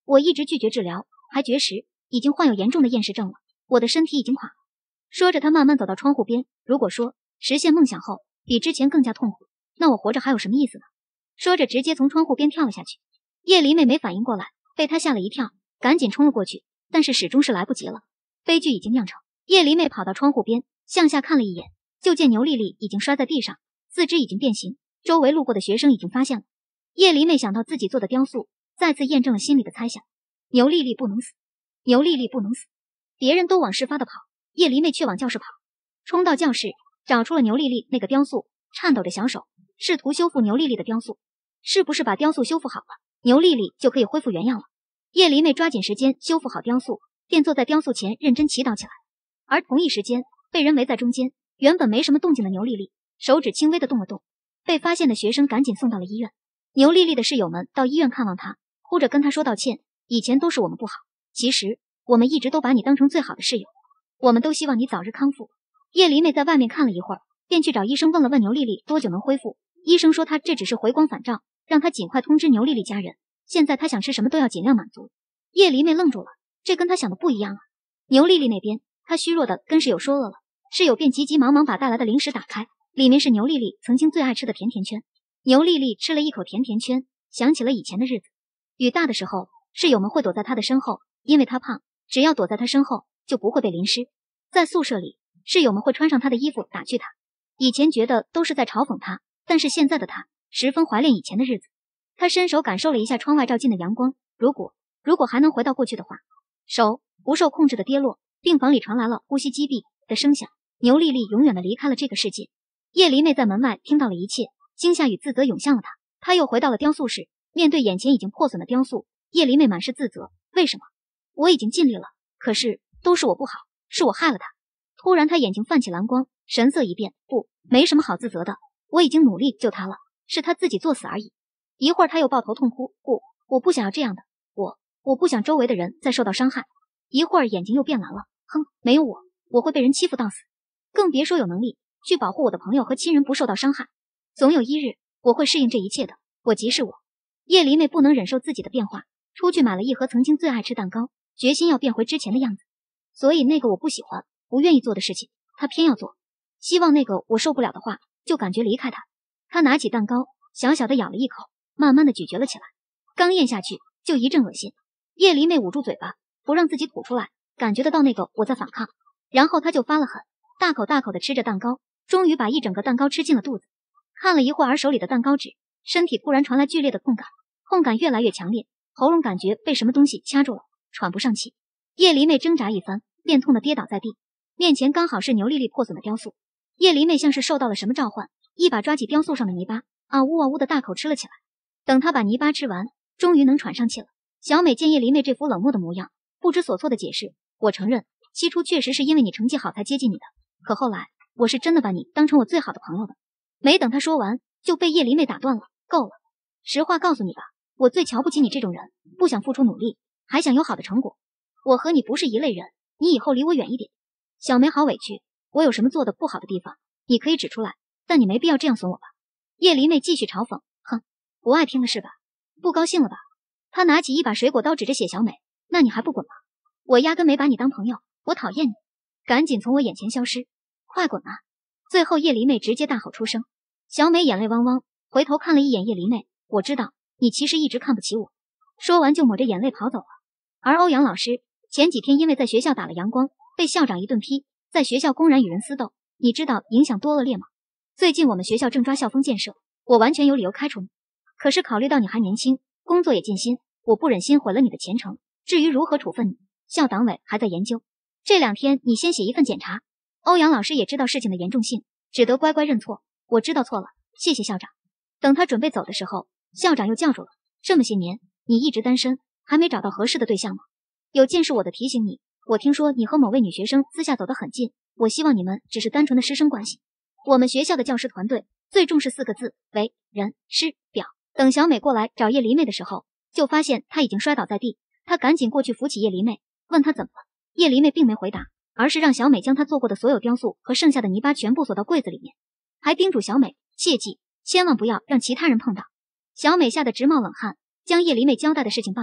我一直拒绝治疗，还绝食，已经患有严重的厌食症了，我的身体已经垮了。说着，他慢慢走到窗户边。如果说实现梦想后比之前更加痛苦，那我活着还有什么意思呢？说着，直接从窗户边跳了下去。叶离妹没反应过来，被他吓了一跳，赶紧冲了过去，但是始终是来不及了。悲剧已经酿成。叶离妹跑到窗户边，向下看了一眼，就见牛丽丽已经摔在地上，四肢已经变形。周围路过的学生已经发现了。叶离妹想到自己做的雕塑，再次验证了心里的猜想：牛丽丽不能死，牛丽丽不能死。别人都往事发的跑，叶离妹却往教室跑，冲到教室，找出了牛丽丽那个雕塑，颤抖着小手试图修复牛丽丽的雕塑。是不是把雕塑修复好了，牛丽丽就可以恢复原样了？叶离妹抓紧时间修复好雕塑，便坐在雕塑前认真祈祷起来。而同一时间，被人围在中间，原本没什么动静的牛丽丽手指轻微的动了动，被发现的学生赶紧送到了医院。牛丽丽的室友们到医院看望她，哭着跟她说道歉，以前都是我们不好，其实我们一直都把你当成最好的室友，我们都希望你早日康复。叶离妹在外面看了一会儿，便去找医生问了问牛丽丽多久能恢复。医生说她这只是回光返照，让她尽快通知牛丽丽家人，现在她想吃什么都要尽量满足。叶离妹愣住了，这跟她想的不一样啊。牛丽丽那边，她虚弱的跟室友说饿了，室友便急急忙忙把带来的零食打开，里面是牛丽丽曾经最爱吃的甜甜圈。牛丽丽吃了一口甜甜圈，想起了以前的日子。雨大的时候，室友们会躲在她的身后，因为她胖，只要躲在她身后就不会被淋湿。在宿舍里，室友们会穿上她的衣服打趣她，以前觉得都是在嘲讽她，但是现在的她十分怀念以前的日子。她伸手感受了一下窗外照进的阳光，如果如果还能回到过去的话，手不受控制的跌落，病房里传来了呼吸机闭的声响，牛丽丽永远的离开了这个世界。叶离妹在门外听到了一切，惊吓与自责涌向了她。她又回到了雕塑室，面对眼前已经破损的雕塑，叶离妹满是自责，为什么？我已经尽力了，可是都是我不好，是我害了她。突然她眼睛泛起蓝光，神色一变，不，没什么好自责的，我已经努力救她了，是她自己作死而已。一会儿她又抱头痛哭，不，我不想要这样的，我我不想周围的人再受到伤害。一会儿眼睛又变蓝了，哼，没有我，我会被人欺负到死，更别说有能力去保护我的朋友和亲人不受到伤害。总有一日我会适应这一切的，我即是我。叶离妹不能忍受自己的变化，出去买了一盒曾经最爱吃蛋糕，决心要变回之前的样子。所以那个我不喜欢不愿意做的事情她偏要做，希望那个我受不了的话就感觉离开她。她拿起蛋糕小小的咬了一口，慢慢的咀嚼了起来，刚咽下去就一阵恶心。叶离妹捂住嘴巴不让自己吐出来，感觉得到那个我在反抗，然后她就发了狠，大口大口的吃着蛋糕，终于把一整个蛋糕吃进了肚子。看了一会儿手里的蛋糕纸，身体突然传来剧烈的痛感，痛感越来越强烈，喉咙感觉被什么东西掐住了，喘不上气。叶离妹挣扎一番，便痛得跌倒在地，面前刚好是牛丽丽破损的雕塑。叶离妹像是受到了什么召唤，一把抓起雕塑上的泥巴，啊呜啊呜的大口吃了起来。等她把泥巴吃完，终于能喘上气了。小美见叶离妹这副冷漠的模样，不知所措的解释，我承认起初确实是因为你成绩好才接近你的，可后来我是真的把你当成我最好的朋友的。没等她说完，就被叶离妹打断了，够了，实话告诉你吧，我最瞧不起你这种人，不想付出努力还想有好的成果，我和你不是一类人，你以后离我远一点。小梅好委屈，我有什么做的不好的地方你可以指出来，但你没必要这样损我吧。叶离妹继续嘲讽，哼，不爱听了是吧？不高兴了吧？她拿起一把水果刀指着谢小美，那你还不滚吗？我压根没把你当朋友，我讨厌你，赶紧从我眼前消失，快滚啊！最后叶离妹直接大吼出声。小美眼泪汪汪，回头看了一眼叶离妹，我知道你其实一直看不起我。说完就抹着眼泪跑走了。而欧阳老师前几天因为在学校打了阳光，被校长一顿批，在学校公然与人私斗，你知道影响多恶劣吗？最近我们学校正抓校风建设，我完全有理由开除你，可是考虑到你还年轻，工作也尽心，我不忍心毁了你的前程。至于如何处分你，校党委还在研究，这两天你先写一份检查。欧阳老师也知道事情的严重性，只得乖乖认错，我知道错了，谢谢校长。等他准备走的时候，校长又叫住了，这么些年你一直单身，还没找到合适的对象吗？有件事我得提醒你，我听说你和某位女学生私下走得很近，我希望你们只是单纯的师生关系。我们学校的教师团队最重视四个字，为人师表。等小美过来找叶离妹的时候，就发现她已经摔倒在地，她赶紧过去扶起叶离妹，问她怎么了。叶离妹并没回答，而是让小美将她做过的所有雕塑和剩下的泥巴全部锁到柜子里面，还叮嘱小美切记千万不要让其他人碰到。小美吓得直冒冷汗，将叶离妹交代的事情办好，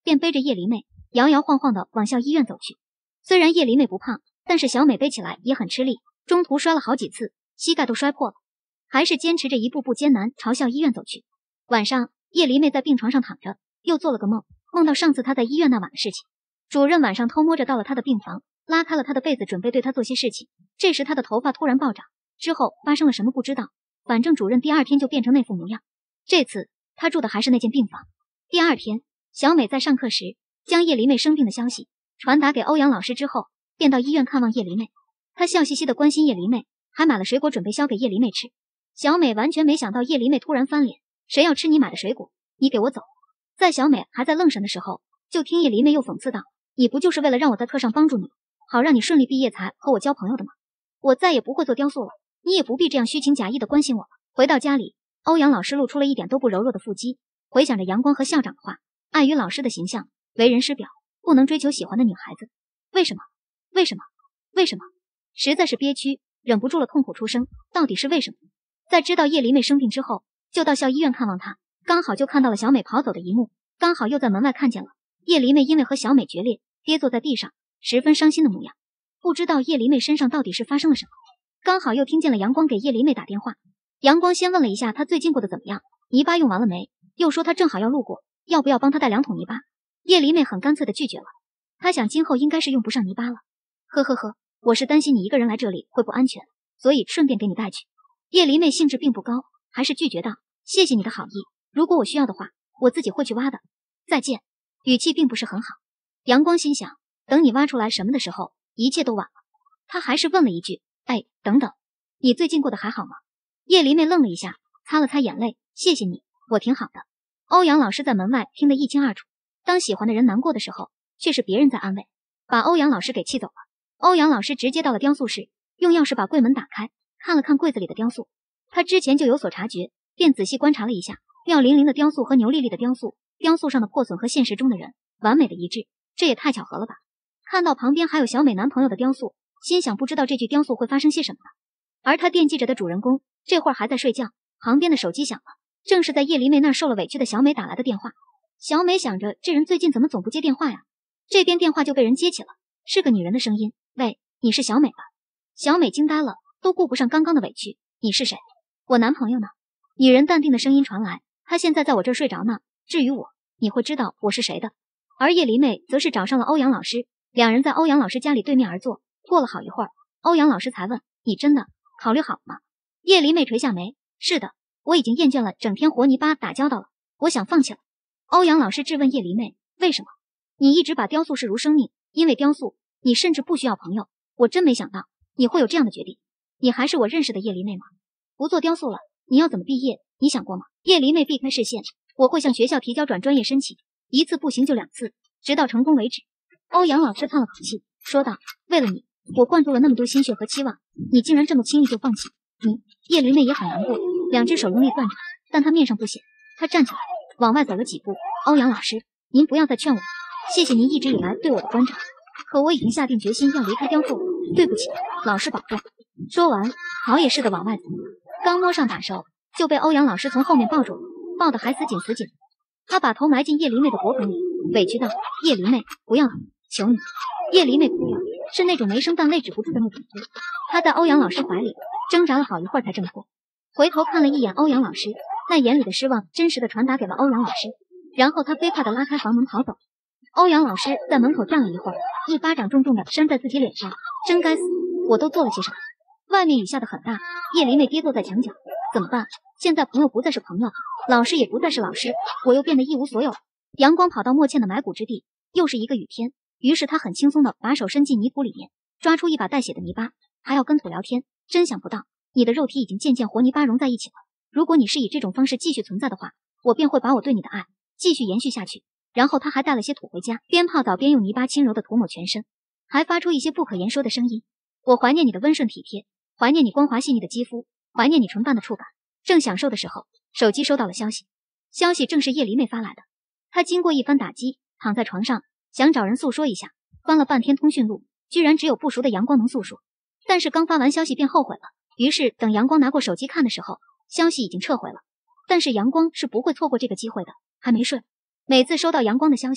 便背着叶离妹摇摇晃晃地往校医院走去。虽然叶离妹不胖，但是小美背起来也很吃力，中途摔了好几次，膝盖都摔破了，还是坚持着一步步艰难朝校医院走去。晚上，叶离妹在病床上躺着，又做了个梦，梦到上次她在医院那晚的事情。主任晚上偷摸着到了她的病房，拉开了她的被子，准备对她做些事情。这时她的头发突然暴涨，之后发生了什么不知道，反正主任第二天就变成那副模样。这次她住的还是那间病房。第二天，小美在上课时将叶离妹生病的消息传达给欧阳老师之后，便到医院看望叶离妹。她笑嘻嘻地关心叶离妹，还买了水果准备削给叶离妹吃。小美完全没想到叶离妹突然翻脸，谁要吃你买的水果？你给我走！在小美还在愣神的时候，就听叶离妹又讽刺道，你不就是为了让我在课上帮助你，好让你顺利毕业才和我交朋友的吗？我再也不会做雕塑了，你也不必这样虚情假意地关心我了。回到家里，欧阳老师露出了一点都不柔弱的腹肌，回想着阳光和校长的话，碍于老师的形象，为人师表，不能追求喜欢的女孩子。为什么？为什么？为什么？实在是憋屈，忍不住了痛苦出声，到底是为什么？在知道叶离妹生病之后，就到校医院看望她，刚好就看到了小美跑走的一幕，刚好又在门外看见了叶离妹因为和小美决裂，跌坐在地上，十分伤心的模样。不知道叶离妹身上到底是发生了什么，刚好又听见了阳光给叶离妹打电话。阳光先问了一下她最近过得怎么样，泥巴用完了没，又说她正好要路过，要不要帮她带两桶泥巴。叶离妹很干脆的拒绝了，她想今后应该是用不上泥巴了。呵呵呵，我是担心你一个人来这里会不安全，所以顺便给你带去。叶离妹兴致并不高，还是拒绝道，谢谢你的好意，如果我需要的话，我自己会去挖的，再见。语气并不是很好。阳光心想，等你挖出来什么的时候，一切都晚了。他还是问了一句，哎，等等，你最近过得还好吗？叶离妹愣了一下，擦了擦眼泪，谢谢你，我挺好的。欧阳老师在门外听得一清二楚，当喜欢的人难过的时候，却是别人在安慰，把欧阳老师给气走了。欧阳老师直接到了雕塑室，用钥匙把柜门打开，看了看柜子里的雕塑，他之前就有所察觉，便仔细观察了一下廖玲玲的雕塑和牛丽丽的雕塑，雕塑上的破损和现实中的人完美的一致，这也太巧合了吧。看到旁边还有小美男朋友的雕塑，心想不知道这具雕塑会发生些什么呢。而他惦记着的主人公这会儿还在睡觉，旁边的手机响了，正是在叶离妹那儿受了委屈的小美打来的电话。小美想着这人最近怎么总不接电话呀，这边电话就被人接起了，是个女人的声音，喂，你是小美吧？小美惊呆了，都顾不上刚刚的委屈，你是谁？我男朋友呢？女人淡定的声音传来，他现在在我这儿睡着呢，至于我，你会知道我是谁的。而叶离妹则是找上了欧阳老师，两人在欧阳老师家里对面而坐，过了好一会儿，欧阳老师才问，你真的考虑好了吗？叶离妹垂下眉，是的，我已经厌倦了整天和泥巴打交道了，我想放弃了。欧阳老师质问叶离妹，为什么？你一直把雕塑视如生命，因为雕塑，你甚至不需要朋友，我真没想到你会有这样的决定。你还是我认识的叶离妹吗？不做雕塑了，你要怎么毕业？你想过吗？叶离妹避开视线，我会向学校提交转专业申请，一次不行就两次，直到成功为止。欧阳老师叹了口气，说道，为了你，我灌注了那么多心血和期望，你竟然这么轻易就放弃。你，叶离妹也很难过，两只手用力攥着，但她面上不显。她站起来，往外走了几步。欧阳老师，您不要再劝我，谢谢您一直以来对我的关照，可我已经下定决心要离开雕塑了，对不起，老师保重。说完，逃也似的往外走，刚摸上把手，就被欧阳老师从后面抱住了，抱得还死紧死紧。他把头埋进叶离妹的脖梗里，委屈道，叶离妹，不要了，求你。叶离妹哭了，是那种没声但泪止不住的那种哭。她在欧阳老师怀里挣扎了好一会儿才挣脱，回头看了一眼欧阳老师，那眼里的失望真实的传达给了欧阳老师，然后他飞快地拉开房门跑走。欧阳老师在门口站了一会儿，一巴掌重重地扇在自己脸上，真该死，我都做了些什么？外面雨下得很大，叶离妹跌坐在墙角，怎么办？现在朋友不再是朋友，老师也不再是老师，我又变得一无所有。阳光跑到莫倩的埋骨之地，又是一个雨天，于是他很轻松地把手伸进泥土里面，抓出一把带血的泥巴，还要跟土聊天。真想不到，你的肉体已经渐渐和泥巴融在一起了。如果你是以这种方式继续存在的话，我便会把我对你的爱继续延续下去。然后他还带了些土回家，边泡澡边用泥巴轻柔地涂抹全身，还发出一些不可言说的声音。我怀念你的温顺体贴，怀念你光滑细腻的肌肤，怀念你唇瓣的触感。正享受的时候，手机收到了消息，消息正是叶离妹发来的。她经过一番打击，躺在床上，想找人诉说一下，翻了半天通讯录，居然只有不熟的阳光能诉说。但是刚发完消息便后悔了，于是等阳光拿过手机看的时候，消息已经撤回了。但是阳光是不会错过这个机会的，还没睡。每次收到阳光的消息，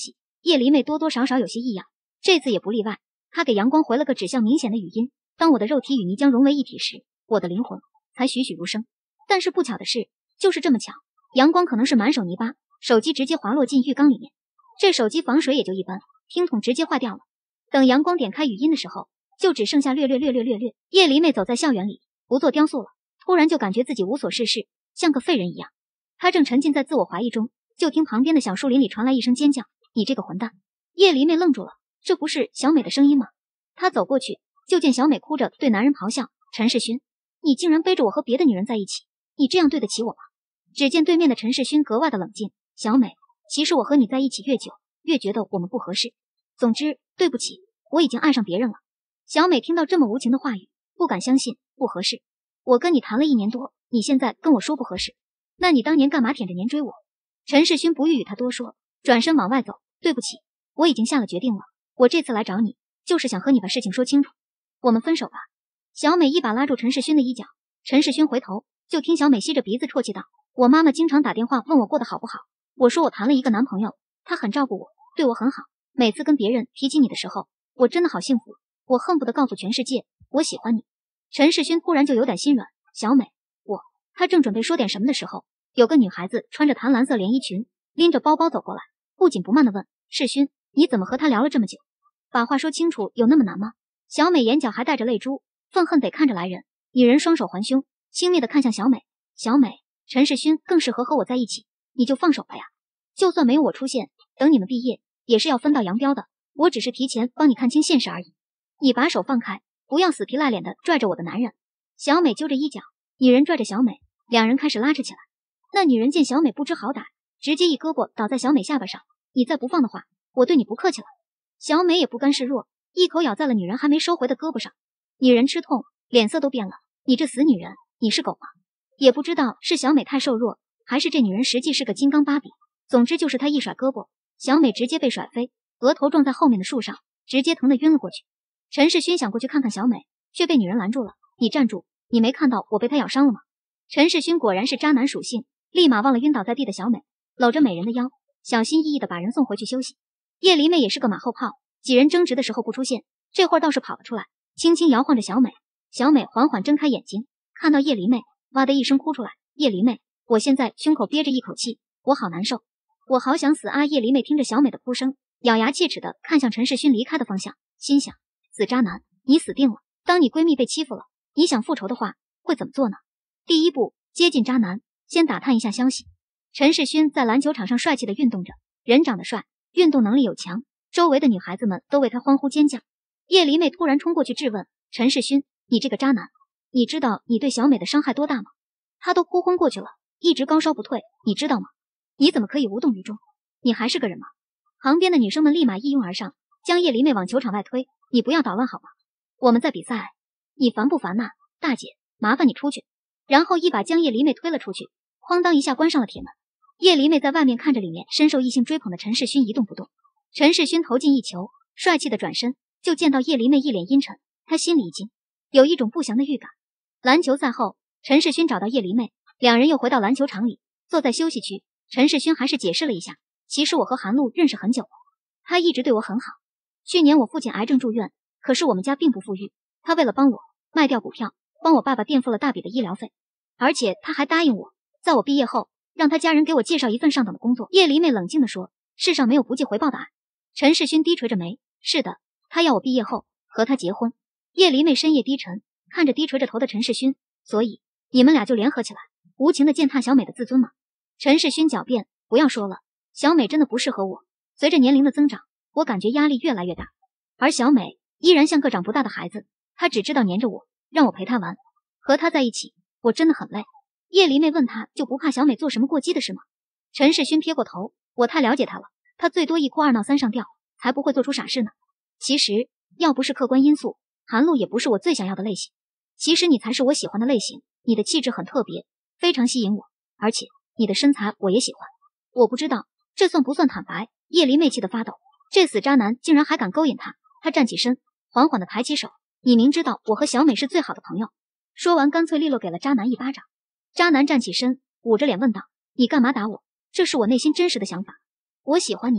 叶离妹多多少少有些异样，这次也不例外。她给阳光回了个指向明显的语音：当我的肉体与泥浆融为一体时，我的灵魂才栩栩如生。但是不巧的是，就是这么巧，阳光可能是满手泥巴，手机直接滑落进浴缸里面。这手机防水也就一般，听筒直接坏掉了。等阳光点开语音的时候，就只剩下略略略略略略。叶离妹走在校园里，不做雕塑了，突然就感觉自己无所事事，像个废人一样。她正沉浸在自我怀疑中，就听旁边的小树林里传来一声尖叫：你这个混蛋！叶离妹愣住了，这不是小美的声音吗？她走过去，就见小美哭着对男人咆哮：陈世勋，你竟然背着我和别的女人在一起，你这样对得起我吗？只见对面的陈世勋格外的冷静：小美，其实我和你在一起越久，越觉得我们不合适。总之，对不起，我已经爱上别人了。小美听到这么无情的话语，不敢相信，不合适。我跟你谈了一年多，你现在跟我说不合适，那你当年干嘛舔着年追我？陈世勋不欲与他多说，转身往外走。对不起，我已经下了决定了，我这次来找你，就是想和你把事情说清楚。我们分手吧。小美一把拉住陈世勋的衣角，陈世勋回头，就听小美吸着鼻子啜泣道：我妈妈经常打电话问我过得好不好，我说我谈了一个男朋友，他很照顾我，对我很好，每次跟别人提起你的时候，我真的好幸福，我恨不得告诉全世界我喜欢你。陈世勋突然就有点心软，小美，我……他正准备说点什么的时候，有个女孩子穿着弹蓝色连衣裙，拎着包包走过来，不紧不慢地问：世勋，你怎么和他聊了这么久？把话说清楚有那么难吗？小美眼角还带着泪珠，愤恨地看着来人。女人双手环胸，轻蔑地看向小美。小美，陈世勋更适合和我在一起，你就放手吧呀。就算没有我出现，等你们毕业也是要分道扬镳的，我只是提前帮你看清现实而已。你把手放开，不要死皮赖脸地拽着我的男人。小美揪着衣角，女人拽着小美，两人开始拉扯起来。那女人见小美不知好歹，直接一胳膊倒在小美下巴上，你再不放的话，我对你不客气了。小美也不甘示弱，一口咬在了女人还没收回的胳膊上。女人吃痛，脸色都变了。你这死女人，你是狗吗？也不知道是小美太瘦弱，还是这女人实际是个金刚芭比。总之就是她一甩胳膊，小美直接被甩飞，额头撞在后面的树上，直接疼得晕了过去。陈世勋想过去看看小美，却被女人拦住了。你站住，你没看到我被她咬伤了吗？陈世勋果然是渣男属性，立马忘了晕倒在地的小美，搂着美人的腰，小心翼翼地把人送回去休息。叶离妹也是个马后炮，几人争执的时候不出现，这会儿倒是跑了出来，轻轻摇晃着小美。小美缓缓睁开眼睛，看到叶离妹，哇的一声哭出来。叶离妹，我现在胸口憋着一口气，我好难受，我好想死啊！叶离妹听着小美的哭声，咬牙切齿地看向陈世勋离开的方向，心想：死渣男，你死定了！当你闺蜜被欺负了，你想复仇的话，会怎么做呢？第一步，接近渣男，先打探一下消息。陈世勋在篮球场上帅气地运动着，人长得帅，运动能力又强，周围的女孩子们都为他欢呼尖叫。叶离妹突然冲过去质问：陈世勋，你这个渣男，你知道你对小美的伤害多大吗？她都哭昏过去了，一直高烧不退，你知道吗？你怎么可以无动于衷？你还是个人吗？旁边的女生们立马一拥而上，将叶离妹往球场外推。你不要捣乱好吗？我们在比赛，你烦不烦呐？大姐，麻烦你出去。然后一把将叶离妹推了出去，哐当一下关上了铁门。叶离妹在外面看着里面深受异性追捧的陈世勋一动不动。陈世勋投进一球，帅气的转身，就见到叶离妹一脸阴沉，他心里一惊，有一种不祥的预感。篮球赛后，陈世勋找到叶离妹，两人又回到篮球场里，坐在休息区。陈世勋还是解释了一下，其实我和韩露认识很久了，他一直对我很好。去年我父亲癌症住院，可是我们家并不富裕，他为了帮我卖掉股票，帮我爸爸垫付了大笔的医疗费，而且他还答应我，在我毕业后让他家人给我介绍一份上等的工作。叶离妹冷静地说，世上没有不计回报的爱。陈世勋低垂着眉，是的，他要我毕业后和他结婚。叶离妹深夜低沉，看着低垂着头的陈世勋，所以你们俩就联合起来，无情地践踏小美的自尊吗？陈世勋狡辩，不要说了，小美真的不适合我，随着年龄的增长，我感觉压力越来越大，而小美依然像个长不大的孩子，她只知道黏着我，让我陪她玩，和她在一起，我真的很累。叶离妹问他，就不怕小美做什么过激的事吗？陈世勋撇过头，我太了解他了，他最多一哭二闹三上吊，才不会做出傻事呢。其实要不是客观因素，韩露也不是我最想要的类型。其实你才是我喜欢的类型，你的气质很特别，非常吸引我，而且你的身材我也喜欢。我不知道这算不算坦白？叶离妹气得发抖，这死渣男竟然还敢勾引她。她站起身，缓缓地抬起手，你明知道我和小美是最好的朋友。说完干脆利落给了渣男一巴掌。渣男站起身，捂着脸问道，你干嘛打我？这是我内心真实的想法，我喜欢你，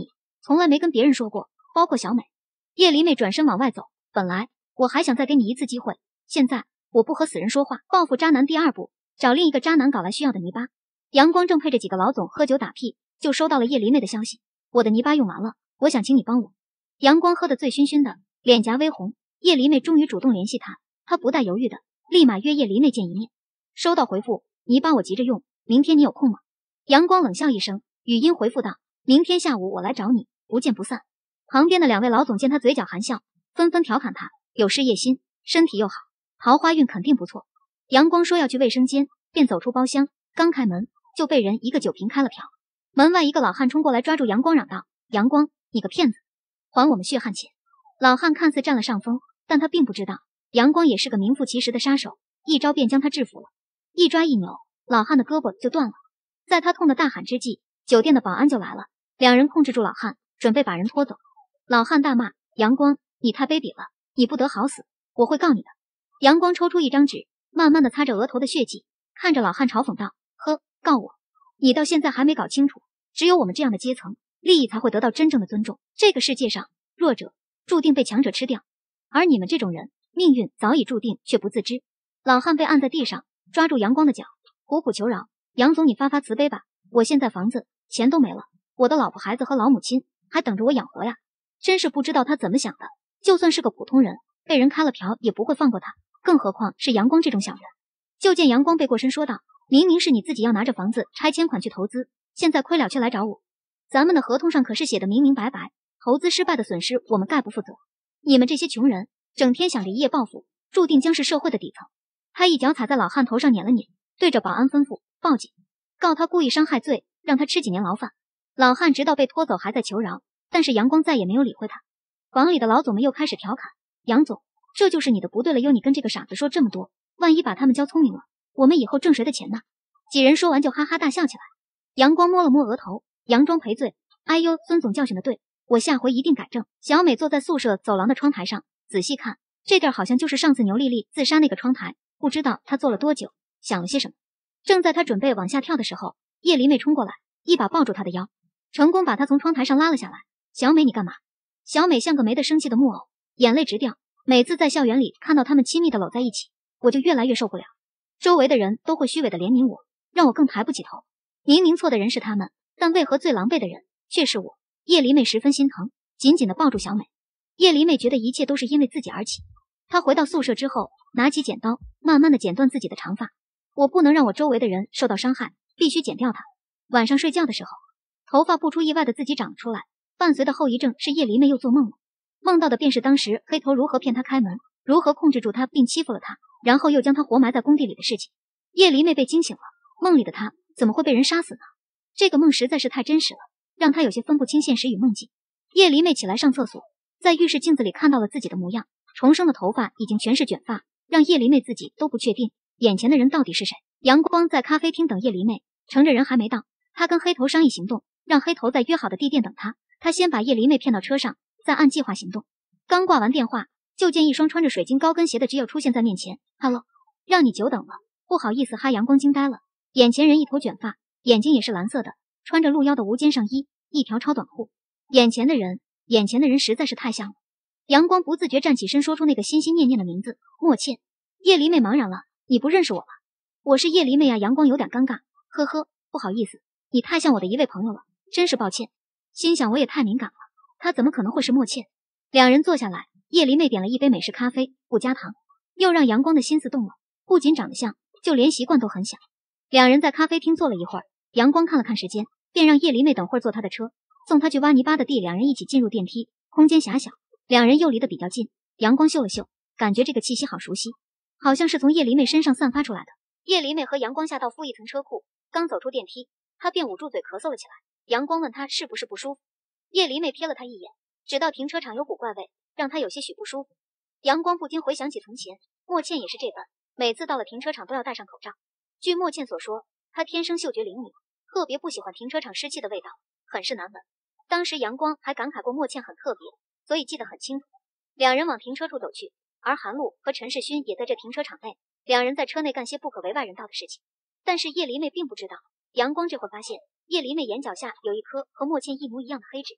从来没跟别人说过，包括小美。叶离媚转身往外走，本来我还想再给你一次机会，现在我不和死人说话。报复渣男第二步，找另一个渣男搞来需要的泥巴。阳光正陪着几个老总喝酒打屁，就收到了叶离媚的消息，我的泥巴用完了，我想请你帮我。阳光喝得醉醺醺的，脸颊微红，叶离媚终于主动联系他，他不带犹豫的立马约叶离媚见一面。收到回复，泥巴我急着用，明天你有空吗？阳光冷笑一声，语音回复道，明天下午我来找你，不见不散。旁边的两位老总见他嘴角含笑，纷纷调侃他有事业心，身体又好，桃花运肯定不错。阳光说要去卫生间，便走出包厢，刚开门就被人一个酒瓶开了瓢。门外一个老汉冲过来抓住阳光嚷道，阳光，你个骗子，还我们血汗钱。老汉看似占了上风，但他并不知道阳光也是个名副其实的杀手，一招便将他制服了。一抓一扭，老汉的胳膊就断了。在他痛得大喊之际，酒店的保安就来了，两人控制住老汉，准备把人拖走。老汉大骂，阳光，你太卑鄙了，你不得好死，我会告你的。阳光抽出一张纸，慢慢的擦着额头的血迹，看着老汉嘲讽道，呵，告我，你到现在还没搞清楚，只有我们这样的阶层，利益才会得到真正的尊重。这个世界上，弱者注定被强者吃掉，而你们这种人，命运早已注定却不自知。老汉被按在地上，抓住阳光的脚，苦苦求饶，杨总你发发慈悲吧，我现在房子钱都没了，我的老婆孩子和老母亲还等着我养活呀。真是不知道他怎么想的，就算是个普通人，被人开了瓢也不会放过他，更何况是阳光这种小人。就见阳光背过身说道，明明是你自己要拿着房子拆迁款去投资，现在亏了却来找我，咱们的合同上可是写的明明白白，投资失败的损失我们概不负责，你们这些穷人整天想着一夜暴富，注定将是社会的底层。他一脚踩在老汉头上碾了碾，对着保安吩咐，报警，告他故意伤害罪，让他吃几年牢饭。老汉直到被拖走还在求饶，但是阳光再也没有理会他。房里的老总们又开始调侃，杨总，这就是你的不对了哟，你跟这个傻子说这么多，万一把他们教聪明了，我们以后挣谁的钱呢？几人说完就哈哈大笑起来。阳光摸了摸额头，佯装赔罪，哎呦，孙总教训的对，我下回一定改正。小美坐在宿舍走廊的窗台上，仔细看，这地儿好像就是上次牛丽丽自杀那个窗台，不知道她坐了多久，想了些什么。正在她准备往下跳的时候，叶离媚冲过来，一把抱住她的腰，成功把她从窗台上拉了下来。小美，你干嘛？小美像个没得生气的木偶，眼泪直掉。每次在校园里看到他们亲密的搂在一起，我就越来越受不了。周围的人都会虚伪的怜悯我，让我更抬不起头。明明错的人是他们，但为何最狼狈的人却是我？叶离媚十分心疼，紧紧地抱住小美。叶离媚觉得一切都是因为自己而起。她回到宿舍之后，拿起剪刀，慢慢地剪断自己的长发。我不能让我周围的人受到伤害，必须剪掉它。晚上睡觉的时候，头发不出意外的自己长了出来，伴随的后遗症是叶离媚又做梦了。梦到的便是当时黑头如何骗她开门，如何控制住她并欺负了她，然后又将她活埋在工地里的事情。叶离媚被惊醒了，梦里的她怎么会被人杀死呢？这个梦实在是太真实了，让她有些分不清现实与梦境。叶离媚起来上厕所，在浴室镜子里看到了自己的模样，重生的头发已经全是卷发，让叶离媚自己都不确定眼前的人到底是谁。阳光在咖啡厅等叶离媚，乘着人还没到，他跟黑头商议行动，让黑头在约好的地点等他，他先把叶离媚骗到车上，再按计划行动。刚挂完电话，就见一双穿着水晶高跟鞋的挚友出现在面前。Hello， 让你久等了，不好意思哈。阳光惊呆了，眼前人一头卷发，眼睛也是蓝色的，穿着露腰的无肩上衣，一条超短裤。眼前的人，眼前的人实在是太像了。阳光不自觉站起身，说出那个心心念念的名字，莫倩。叶离媚茫然了，你不认识我吧？我是叶离媚啊。阳光有点尴尬，呵呵，不好意思，你太像我的一位朋友了，真是抱歉。心想我也太敏感了，他怎么可能会是莫倩？两人坐下来，叶离媚点了一杯美式咖啡，不加糖，又让阳光的心思动了，不仅长得像，就连习惯都很像。两人在咖啡厅坐了一会儿，阳光看了看时间，便让叶离媚等会儿坐他的车，送他去挖泥巴的地。两人一起进入电梯，空间狭小，两人又离得比较近。阳光嗅了嗅，感觉这个气息好熟悉，好像是从叶离媚身上散发出来的。叶离媚和阳光下到负一层车库，刚走出电梯，他便捂住嘴咳嗽了起来。阳光问他是不是不舒服，叶离媚瞥了他一眼，直到停车场有股怪味，让他有些许不舒服。阳光不禁回想起从前，莫倩也是这般，每次到了停车场都要戴上口罩。据莫倩所说，她天生嗅觉灵敏，特别不喜欢停车场湿气的味道，很是难闻。当时阳光还感慨过莫倩很特别，所以记得很清楚。两人往停车处走去，而韩露和陈世勋也在这停车场内，两人在车内干些不可为外人道的事情。但是叶离媚并不知道，阳光这会发现叶离媚眼角下有一颗和莫倩一模一样的黑痣。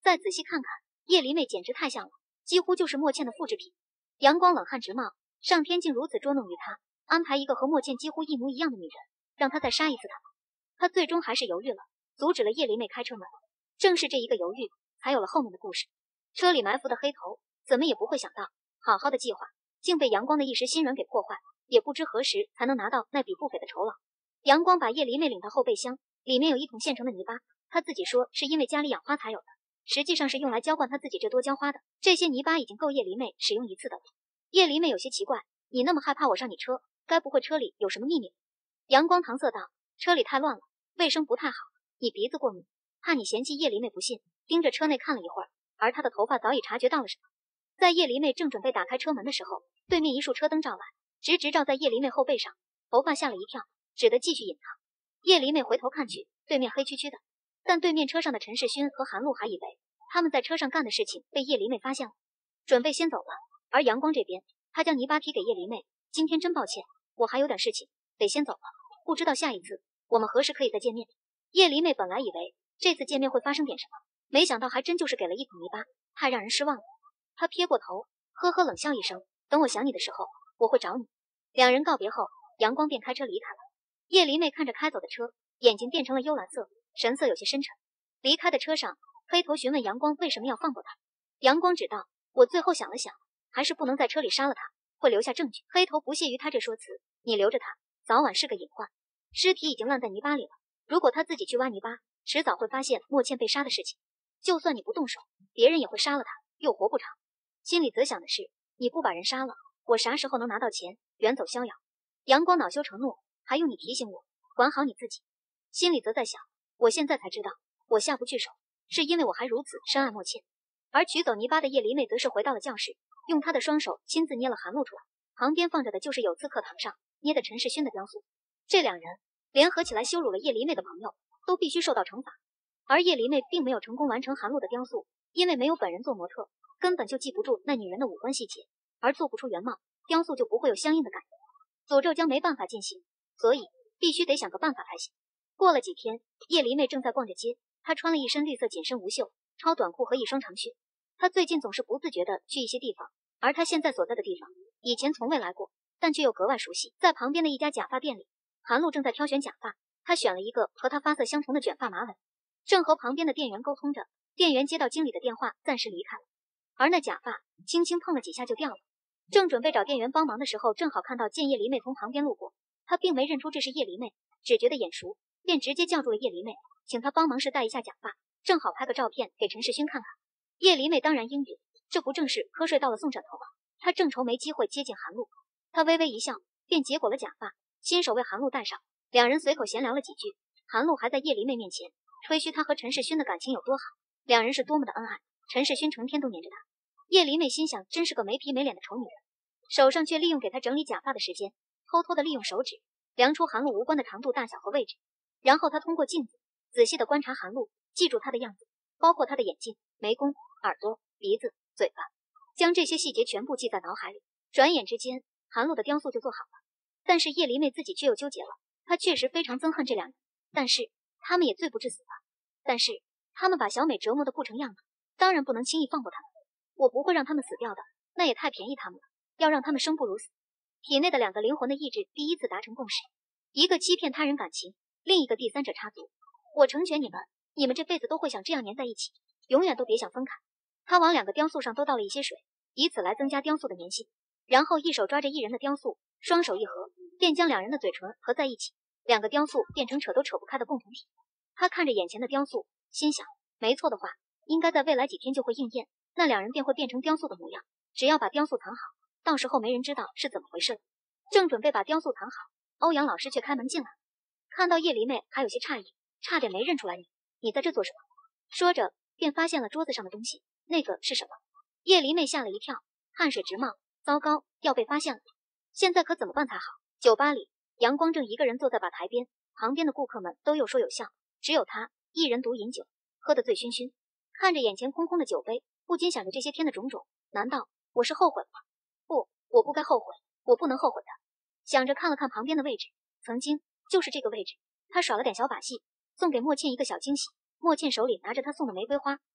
再仔细看看，叶离妹简直太像了，几乎就是莫倩的复制品。阳光冷汗直冒，上天竟如此捉弄于他，安排一个和莫倩几乎一模一样的女人，让他再杀一次他。他最终还是犹豫了，阻止了叶离妹开车门。正是这一个犹豫，才有了后面的故事。车里埋伏的黑头，怎么也不会想到，好好的计划，竟被阳光的一时心软给破坏，也不知何时才能拿到那笔不菲的酬劳。阳光把叶离妹领到后备箱，里面有一桶现成的泥巴，他自己说是因为家里养花才有的，实际上是用来浇灌他自己这多浇花的。这些泥巴已经够叶离妹使用一次的了。叶离妹有些奇怪，你那么害怕我上你车，该不会车里有什么秘密？阳光搪塞道，车里太乱了，卫生不太好，你鼻子过敏，怕你嫌弃。叶离妹不信，盯着车内看了一会儿，而她的头发早已察觉到了什么。在叶离妹正准备打开车门的时候，对面一束车灯照来，直直照在叶离妹后背上，头发吓了一跳，只得继续隐藏。叶离妹回头看去，对面黑黢黢的，但对面车上的陈世勋和韩露还以为他们在车上干的事情被叶离妹发现了，准备先走了。而阳光这边，他将泥巴踢给叶离妹，今天真抱歉，我还有点事情，得先走了，不知道下一次我们何时可以再见面。叶离妹本来以为这次见面会发生点什么，没想到还真就是给了一桶泥巴，太让人失望了。他撇过头，呵呵冷笑一声，等我想你的时候，我会找你。两人告别后，阳光便开车离开了。叶离妹看着开走的车，眼睛变成了幽蓝色，神色有些深沉。离开的车上，黑头询问阳光为什么要放过他。阳光只道，我最后想了想，还是不能在车里杀了他，会留下证据。黑头不屑于他这说辞，你留着他，早晚是个隐患。尸体已经烂在泥巴里了，如果他自己去挖泥巴，迟早会发现莫倩被杀的事情。就算你不动手，别人也会杀了他，又活不长。心里则想的是，你不把人杀了，我啥时候能拿到钱，远走逍遥？阳光恼羞成怒，还用你提醒我，管好你自己。心里则在想，我现在才知道，我下不去手，是因为我还如此深爱莫倩。而取走泥巴的叶离妹则是回到了教室，用她的双手亲自捏了韩露出来，旁边放着的就是有次课堂上捏的陈世勋的雕塑。这两人联合起来羞辱了叶离妹的朋友，都必须受到惩罚。而叶离妹并没有成功完成韩露的雕塑，因为没有本人做模特，根本就记不住那女人的五官细节，而做不出原貌，雕塑就不会有相应的感觉，诅咒将没办法进行，所以必须得想个办法才行。过了几天，叶离妹正在逛着街，她穿了一身绿色紧身无袖超短裤和一双长靴。她最近总是不自觉地去一些地方，而她现在所在的地方以前从未来过，但却又格外熟悉。在旁边的一家假发店里，韩露正在挑选假发，她选了一个和她发色相同的卷发马尾，正和旁边的店员沟通着。店员接到经理的电话，暂时离开了，而那假发轻轻碰了几下就掉了。正准备找店员帮忙的时候，正好看到见叶离妹从旁边路过，他并没认出这是叶离妹，只觉得眼熟，便直接叫住了叶离妹，请她帮忙试戴一下假发，正好拍个照片给陈世勋看看。叶离妹当然应允，这不正是瞌睡到了送枕头吗？她正愁没机会接近韩露，她微微一笑，便结果了假发，亲手为韩露戴上。两人随口闲聊了几句，韩露还在叶离妹面前吹嘘她和陈世勋的感情有多好，两人是多么的恩爱，陈世勋成天都黏着她。叶离妹心想，真是个没皮没脸的丑女人，手上却利用给她整理假发的时间，偷偷的利用手指量出韩露无关的长度、大小和位置，然后她通过镜子仔细的观察韩露，记住她的样子，包括她的眼睛、眉弓、耳朵、鼻子、嘴巴，将这些细节全部记在脑海里。转眼之间，韩露的雕塑就做好了。但是叶离妹自己却又纠结了，她确实非常憎恨这两人，但是他们也罪不至死吧？但是他们把小美折磨得不成样子，当然不能轻易放过他们。我不会让他们死掉的，那也太便宜他们了，要让他们生不如死。体内的两个灵魂的意志第一次达成共识，一个欺骗他人感情，另一个第三者插足。我成全你们，你们这辈子都会想这样粘在一起，永远都别想分开。他往两个雕塑上都倒了一些水，以此来增加雕塑的粘性，然后一手抓着一人的雕塑，双手一合，便将两人的嘴唇合在一起，两个雕塑变成扯都扯不开的共同体。他看着眼前的雕塑，心想，没错的话，应该在未来几天就会应验，那两人便会变成雕塑的模样。只要把雕塑藏好，到时候没人知道是怎么回事。正准备把雕塑藏好，欧阳老师却开门进来，看到叶离妹还有些诧异，差点没认出来你，你在这做什么？说着便发现了桌子上的东西，那个是什么？叶离妹吓了一跳，汗水直冒，糟糕，要被发现了，现在可怎么办才好？酒吧里，阳光正一个人坐在吧台边，旁边的顾客们都有说有笑，只有他一人独饮酒，喝得醉醺醺，看着眼前空空的酒杯，不禁想着这些天的种种，难道我是后悔了吗？不，我不该后悔，我不能后悔的。想着看了看旁边的位置，曾经就是这个位置，他耍了点小把戏，送给莫倩一个小惊喜。莫倩手里拿着他送的玫瑰花，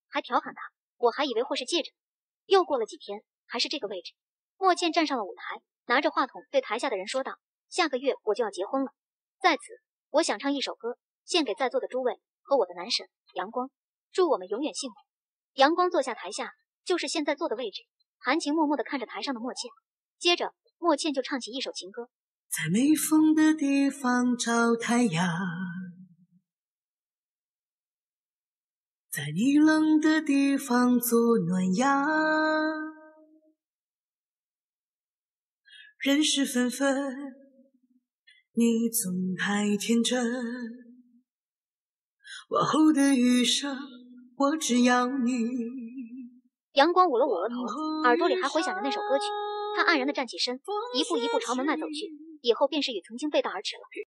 还调侃他，我还以为会是借着。又过了几天，还是这个位置。莫倩站上了舞台，拿着话筒对台下的人说道：下个月我就要结婚了，在此我想唱一首歌，献给在座的诸位和我的男神阳光，祝我们永远幸福。阳光坐下，台下就是现在坐的位置，含情脉脉地看着台上的莫倩。接着莫倩就唱起一首情歌。 在没风的地方找太阳，在你冷的地方做暖阳，人事纷纷，你总太天真，往后的余生我只要你。 阳光捂了捂额头，耳朵里还回响着那首歌曲。他黯然地站起身，一步一步朝门外走去，以后便是与曾经背道而驰了。